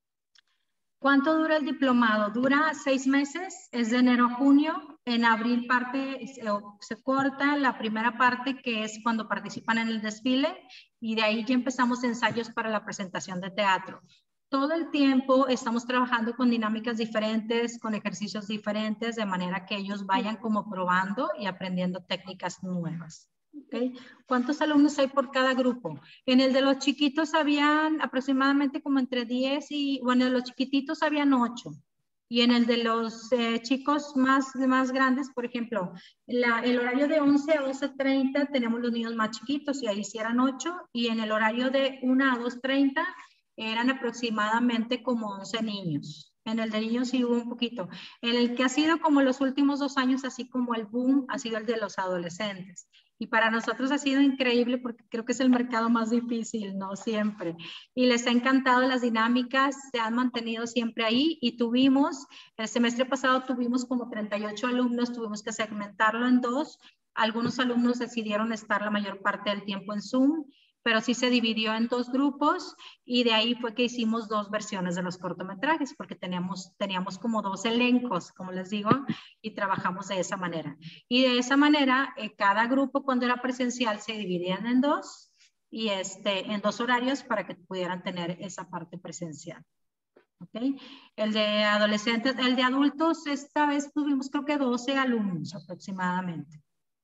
¿Cuánto dura el diplomado? Dura seis meses, es de enero a junio. En abril parte, se, se corta la primera parte, que es cuando participan en el desfile, y de ahí ya empezamos ensayos para la presentación de teatro. Todo el tiempo estamos trabajando con dinámicas diferentes, con ejercicios diferentes, de manera que ellos vayan como probando y aprendiendo técnicas nuevas. ¿Okay? ¿Cuántos alumnos hay por cada grupo? En el de los chiquitos habían aproximadamente como entre diez y, bueno, en los chiquititos habían ocho. Y en el de los eh, chicos más, más grandes, por ejemplo, la, el horario de once a doce treinta tenemos los niños más chiquitos y ahí sí eran ocho. Y en el horario de una a dos treinta eran aproximadamente como once niños. En el de niños sí hubo un poquito. En el que ha sido como los últimos dos años, así como el boom, ha sido el de los adolescentes. Y para nosotros ha sido increíble porque creo que es el mercado más difícil, ¿no? Siempre. Y les ha encantado las dinámicas, se han mantenido siempre ahí y tuvimos, el semestre pasado tuvimos como treinta y ocho alumnos, tuvimos que segmentarlo en dos. Algunos alumnos decidieron estar la mayor parte del tiempo en Zoom, pero sí se dividió en dos grupos y de ahí fue que hicimos dos versiones de los cortometrajes porque teníamos, teníamos como dos elencos, como les digo, y trabajamos de esa manera. Y de esa manera, eh, cada grupo cuando era presencial se dividían en dos y este, en dos horarios para que pudieran tener esa parte presencial. ¿Okay? El de adolescentes, el de adultos, esta vez tuvimos creo que doce alumnos aproximadamente.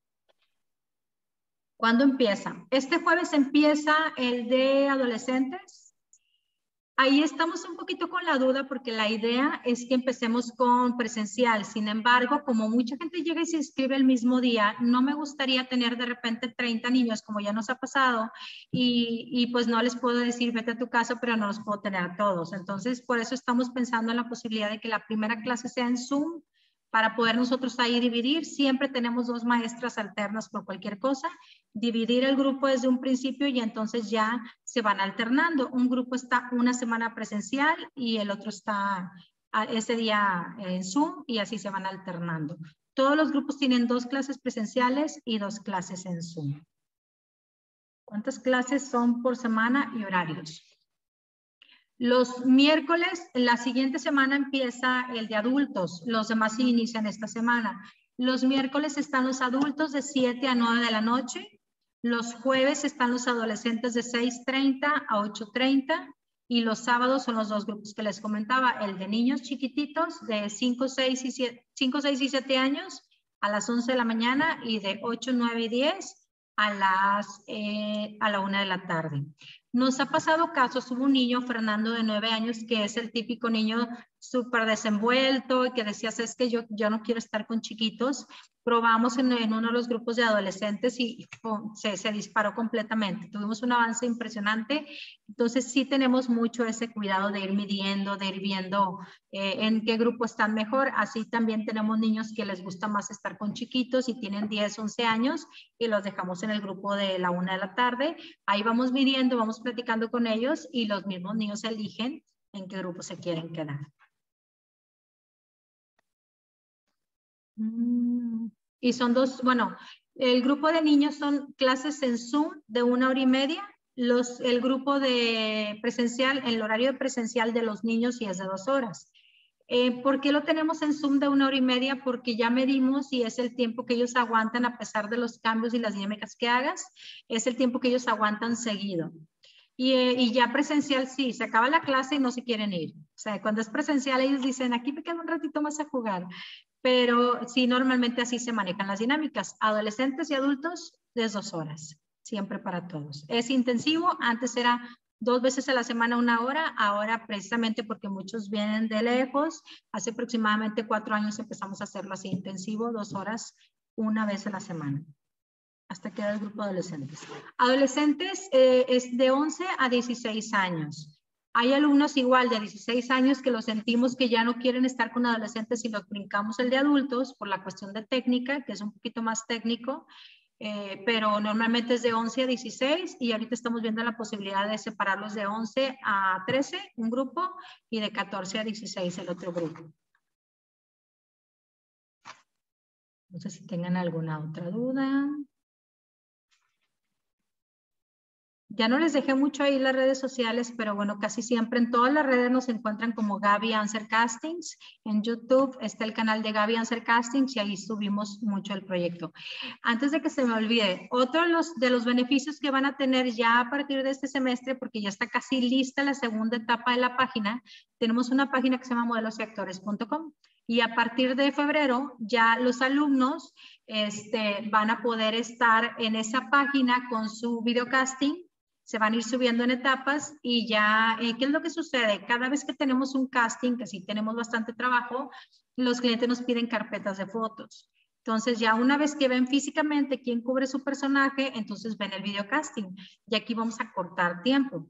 ¿Cuándo empieza? Este jueves empieza el de adolescentes. Ahí estamos un poquito con la duda porque la idea es que empecemos con presencial. Sin embargo, como mucha gente llega y se inscribe el mismo día, no me gustaría tener de repente treinta niños como ya nos ha pasado y, y pues no les puedo decir vete a tu casa, pero no los puedo tener a todos. Entonces, por eso estamos pensando en la posibilidad de que la primera clase sea en Zoom para poder nosotros ahí dividir. Siempre tenemos dos maestras alternas por cualquier cosa, dividir el grupo desde un principio y entonces ya se van alternando. Un grupo está una semana presencial y el otro está ese día en Zoom y así se van alternando. Todos los grupos tienen dos clases presenciales y dos clases en Zoom. ¿Cuántas clases son por semana y horarios? Los miércoles, la siguiente semana empieza el de adultos, los demás inician esta semana. Los miércoles están los adultos de siete a nueve de la noche, los jueves están los adolescentes de seis treinta a ocho treinta y los sábados son los dos grupos que les comentaba, el de niños chiquititos de cinco, seis y siete años a las once de la mañana y de ocho, nueve y diez a, las, eh, a la una de la tarde. Nos ha pasado casos, hubo un niño, Fernando, de nueve años, que es el típico niño súper desenvuelto y que decías, es que yo, yo no quiero estar con chiquitos. Probamos en, en uno de los grupos de adolescentes y pum, se, se disparó completamente. Tuvimos un avance impresionante. Entonces sí tenemos mucho ese cuidado de ir midiendo, de ir viendo eh, en qué grupo están mejor. Así también tenemos niños que les gusta más estar con chiquitos y tienen diez, once años y los dejamos en el grupo de la una de la tarde. Ahí vamos midiendo, vamos platicando con ellos y los mismos niños eligen en qué grupo se quieren quedar. Y son dos, bueno, el grupo de niños son clases en Zoom de una hora y media. Los, el grupo de presencial, el horario de presencial de los niños sí es de dos horas. Eh, ¿Por qué lo tenemos en Zoom de una hora y media? Porque ya medimos y es el tiempo que ellos aguantan a pesar de los cambios y las dinámicas que hagas. Es el tiempo que ellos aguantan seguido. Y, eh, y ya presencial sí, se acaba la clase y no se quieren ir. O sea, cuando es presencial ellos dicen, aquí me quedo un ratito más a jugar. Pero sí, normalmente así se manejan las dinámicas. Adolescentes y adultos, de dos horas, siempre para todos. Es intensivo, antes era dos veces a la semana una hora, ahora precisamente porque muchos vienen de lejos, hace aproximadamente cuatro años empezamos a hacerlo así intensivo, dos horas, una vez a la semana. Hasta queda el grupo de adolescentes. Adolescentes eh, es de once a dieciséis años. Hay alumnos igual de dieciséis años que lo sentimos que ya no quieren estar con adolescentes y los brincamos el de adultos por la cuestión de técnica, que es un poquito más técnico, eh, pero normalmente es de once a dieciséis y ahorita estamos viendo la posibilidad de separarlos de once a trece, un grupo, y de catorce a dieciséis el otro grupo. No sé si tengan alguna otra duda. Ya no les dejé mucho ahí las redes sociales, pero bueno, casi siempre en todas las redes nos encuentran como Gaby Answer Castings. En YouTube está el canal de Gaby Answer Castings y ahí subimos mucho el proyecto. Antes de que se me olvide, otro de los, de los beneficios que van a tener ya a partir de este semestre, porque ya está casi lista la segunda etapa de la página, tenemos una página que se llama modelos y actores punto com. Y a partir de febrero ya los alumnos este, van a poder estar en esa página con su videocasting. Se van a ir subiendo en etapas y ya, eh, ¿qué es lo que sucede? Cada vez que tenemos un casting, que sí tenemos bastante trabajo, los clientes nos piden carpetas de fotos. Entonces ya una vez que ven físicamente quién cubre su personaje, entonces ven el videocasting. Y aquí vamos a cortar tiempo.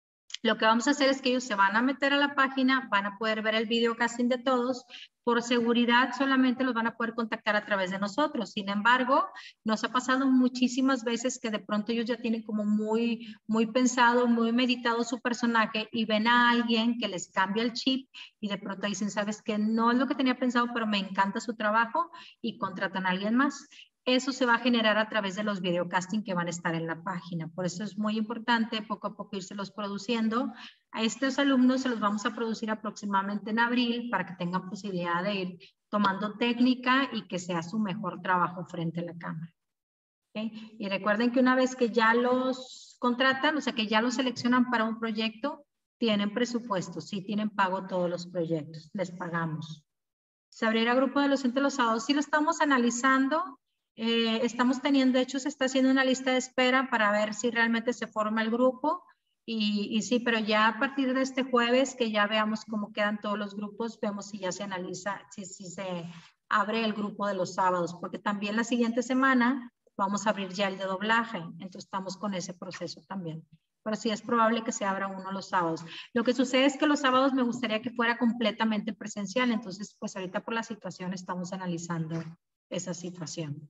Lo que vamos a hacer es que ellos se van a meter a la página, van a poder ver el videocasting de todos. Por seguridad solamente los van a poder contactar a través de nosotros. Sin embargo, nos ha pasado muchísimas veces que de pronto ellos ya tienen como muy, muy pensado, muy meditado su personaje y ven a alguien que les cambia el chip y de pronto dicen, sabes que no es lo que tenía pensado, pero me encanta su trabajo y contratan a alguien más. Eso se va a generar a través de los videocasting que van a estar en la página. Por eso es muy importante poco a poco irse los produciendo. A estos alumnos se los vamos a producir aproximadamente en abril para que tengan posibilidad de ir tomando técnica y que sea su mejor trabajo frente a la cámara. ¿Okay? Y recuerden que una vez que ya los contratan, o sea que ya los seleccionan para un proyecto, tienen presupuesto, sí tienen pago todos los proyectos, les pagamos. Se abrirá grupo de docentes los sábados, sí lo estamos analizando. Eh, estamos teniendo, de hecho se está haciendo una lista de espera para ver si realmente se forma el grupo y, y sí, pero ya a partir de este jueves que ya veamos cómo quedan todos los grupos, vemos si ya se analiza, si, si se abre el grupo de los sábados, porque también la siguiente semana vamos a abrir ya el de doblaje, entonces estamos con ese proceso también. Pero sí es probable que se abra uno los sábados. Lo que sucede es que los sábados me gustaría que fuera completamente presencial, entonces pues ahorita por la situación estamos analizando esa situación.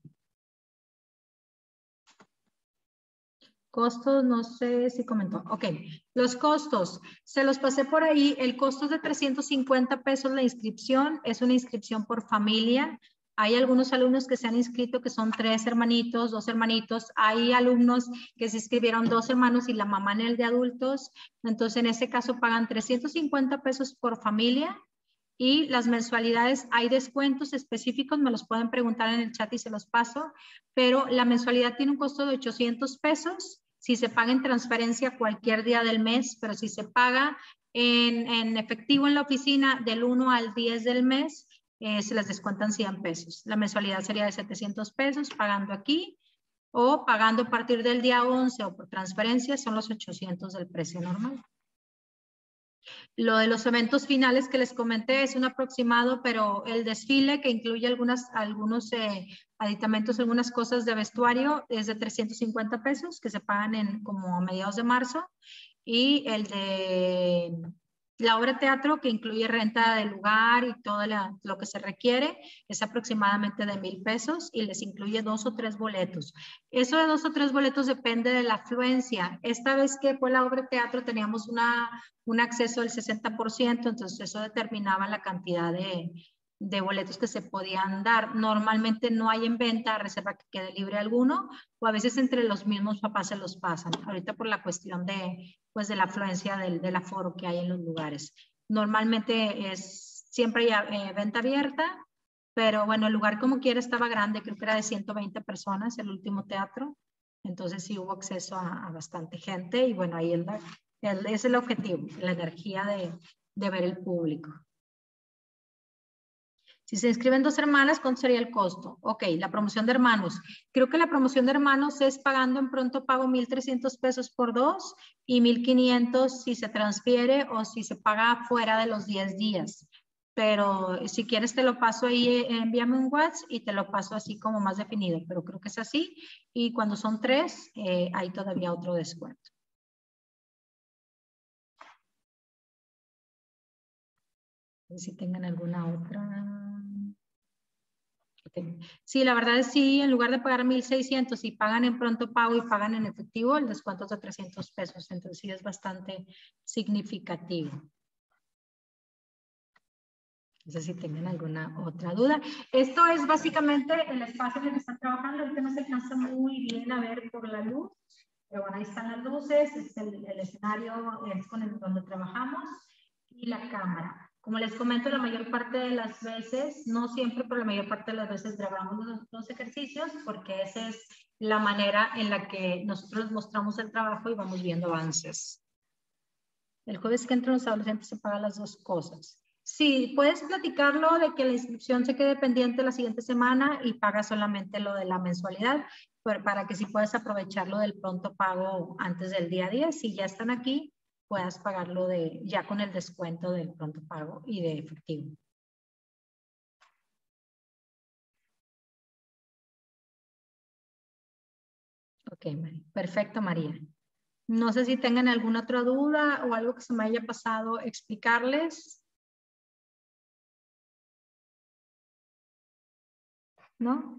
Costos, no sé si comentó. Ok, los costos, se los pasé por ahí. El costo es de trescientos cincuenta pesos la inscripción, es una inscripción por familia. Hay algunos alumnos que se han inscrito que son tres hermanitos, dos hermanitos. Hay alumnos que se inscribieron dos hermanos y la mamá en el de adultos. Entonces, en ese caso pagan trescientos cincuenta pesos por familia. Y las mensualidades, hay descuentos específicos, me los pueden preguntar en el chat y se los paso, pero la mensualidad tiene un costo de ochocientos pesos si se paga en transferencia cualquier día del mes, pero si se paga en, en efectivo en la oficina del uno al diez del mes, eh, se les descuentan cien pesos. La mensualidad sería de setecientos pesos pagando aquí o pagando a partir del día once o por transferencia son los ochocientos del precio normal. Lo de los eventos finales que les comenté es un aproximado, pero el desfile que incluye algunas, algunos eh, aditamentos, algunas cosas de vestuario es de trescientos cincuenta pesos que se pagan en como a mediados de marzo, y el de la obra de teatro que incluye renta del lugar y todo la, lo que se requiere es aproximadamente de mil pesos y les incluye dos o tres boletos. Eso de dos o tres boletos depende de la afluencia. Esta vez que fue la obra de teatro teníamos una, un acceso del sesenta por ciento, entonces eso determinaba la cantidad de, de boletos que se podían dar. Normalmente no hay en venta, reserva que quede libre alguno, o a veces entre los mismos papás se los pasan. Ahorita por la cuestión de, pues, de la afluencia del, del aforo que hay en los lugares. Normalmente es siempre hay eh, venta abierta, pero bueno, el lugar como quiera estaba grande, creo que era de ciento veinte personas el último teatro, entonces sí hubo acceso a, a bastante gente y bueno, ahí el, el, es el objetivo, la energía de, de ver el público. Si se inscriben dos hermanas, ¿cuánto sería el costo? Ok, la promoción de hermanos. Creo que la promoción de hermanos es pagando en pronto pago mil trescientos pesos por dos y mil quinientos si se transfiere o si se paga fuera de los diez días. Pero si quieres te lo paso ahí, envíame un WhatsApp y te lo paso así como más definido. Pero creo que es así. Y cuando son tres, eh, hay todavía otro descuento. No sé si tengan alguna otra. Sí, la verdad es sí, en lugar de pagar mil seiscientos, si pagan en pronto pago y pagan en efectivo, el descuento es de trescientos pesos, entonces sí es bastante significativo. No sé si tengan alguna otra duda. Esto es básicamente el espacio en el que están trabajando. Ahorita no se alcanza muy bien a ver por la luz, pero bueno, ahí están las luces, es el, el escenario es con el donde trabajamos y la cámara. Como les comento, la mayor parte de las veces, no siempre, pero la mayor parte de las veces grabamos los, los ejercicios porque esa es la manera en la que nosotros mostramos el trabajo y vamos viendo avances. El jueves que entran los adolescentes se pagan las dos cosas. Sí, puedes platicarlo de que la inscripción se quede pendiente la siguiente semana y paga solamente lo de la mensualidad, pero para que sí puedas aprovecharlo del pronto pago antes del día diez. Si ya están aquí, puedas pagarlo de, ya con el descuento del pronto pago y de efectivo. Ok, María. Perfecto, María. No sé si tengan alguna otra duda o algo que se me haya pasado explicarles. ¿No?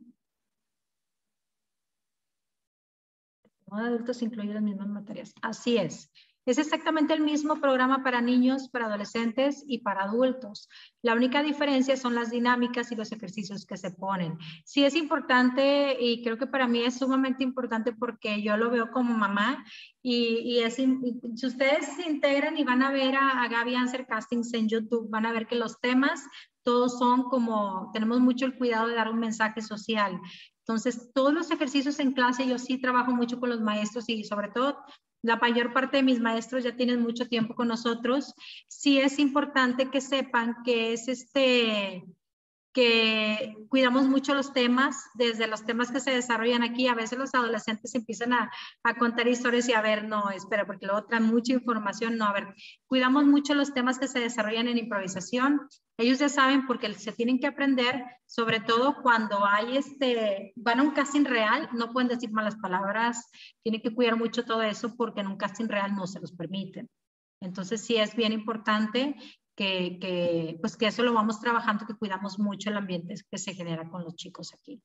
De adultos incluye las mismas materias. Así es. Es exactamente el mismo programa para niños, para adolescentes y para adultos. La única diferencia son las dinámicas y los ejercicios que se ponen. Sí es importante y creo que para mí es sumamente importante porque yo lo veo como mamá y, y es, y si ustedes se integran y van a ver a, a Gaby Answer Castings en YouTube, van a ver que los temas todos son como, tenemos mucho el cuidado de dar un mensaje social. Entonces, todos los ejercicios en clase, yo sí trabajo mucho con los maestros y sobre todo la mayor parte de mis maestros ya tienen mucho tiempo con nosotros. Sí es importante que sepan que es este, que cuidamos mucho los temas, desde los temas que se desarrollan aquí. A veces los adolescentes empiezan a, a contar historias y a ver, no, espera, porque luego traen mucha información. No, a ver, cuidamos mucho los temas que se desarrollan en improvisación. Ellos ya saben porque se tienen que aprender, sobre todo cuando hay este, van a un casting real, no pueden decir malas palabras, tienen que cuidar mucho todo eso porque en un casting real no se los permiten. Entonces sí es bien importante que, que, pues que eso lo vamos trabajando, que cuidamos mucho el ambiente que se genera con los chicos aquí.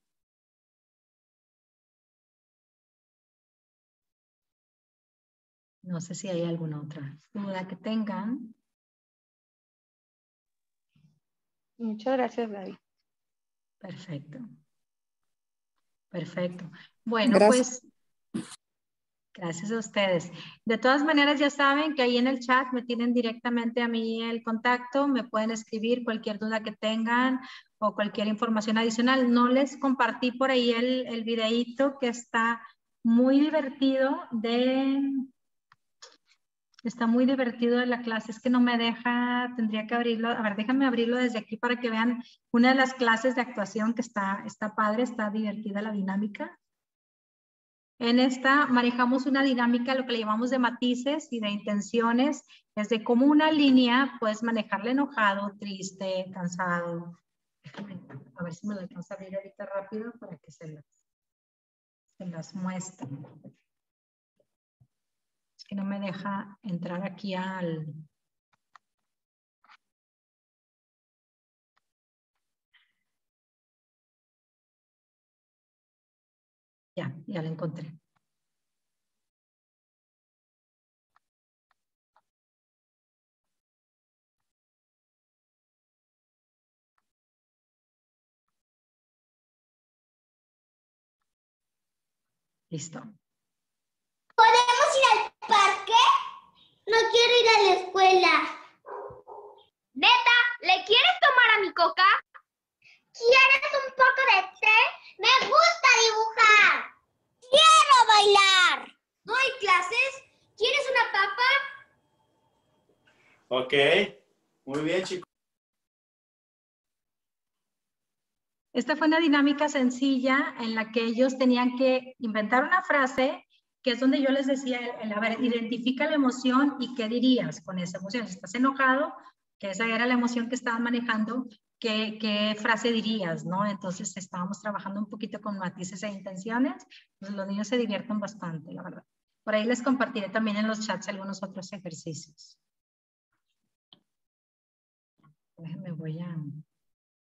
No sé si hay alguna otra duda que tengan. Muchas gracias, Gaby. Perfecto. Perfecto. Bueno, Gracias. pues gracias a ustedes. De todas maneras, ya saben que ahí en el chat me tienen directamente a mí el contacto, me pueden escribir cualquier duda que tengan o cualquier información adicional. No les compartí por ahí el, el videíto que está muy divertido de... Está muy divertido de la clase, es que no me deja, tendría que abrirlo, a ver, déjame abrirlo desde aquí para que vean una de las clases de actuación que está, está padre, está divertida la dinámica. En esta manejamos una dinámica, lo que le llamamos de matices y de intenciones, es de cómo una línea puedes manejarla enojado, triste, cansado. Déjame, a ver si me lo alcanza a abrir ahorita rápido para que se las, se las muestre. Es que no me deja entrar aquí al... Ya, ya la encontré. Listo. ¿Podemos ir al parque? No quiero ir a la escuela. Neta, ¿le quieres tomar a mi coca? ¿Quieres un poco de té? Me gusta dibujar. Quiero bailar. ¿No hay clases? ¿Quieres una papa? Ok, muy bien, chicos. Esta fue una dinámica sencilla en la que ellos tenían que inventar una frase, que es donde yo les decía, el, a ver, identifica la emoción y qué dirías con esa emoción. Si estás enojado, que esa era la emoción que estaban manejando, ¿qué, qué frase dirías, no? Entonces estábamos trabajando un poquito con matices e intenciones. Pues los niños se divierten bastante, la verdad. Por ahí les compartiré también en los chats algunos otros ejercicios. Déjenme, voy a...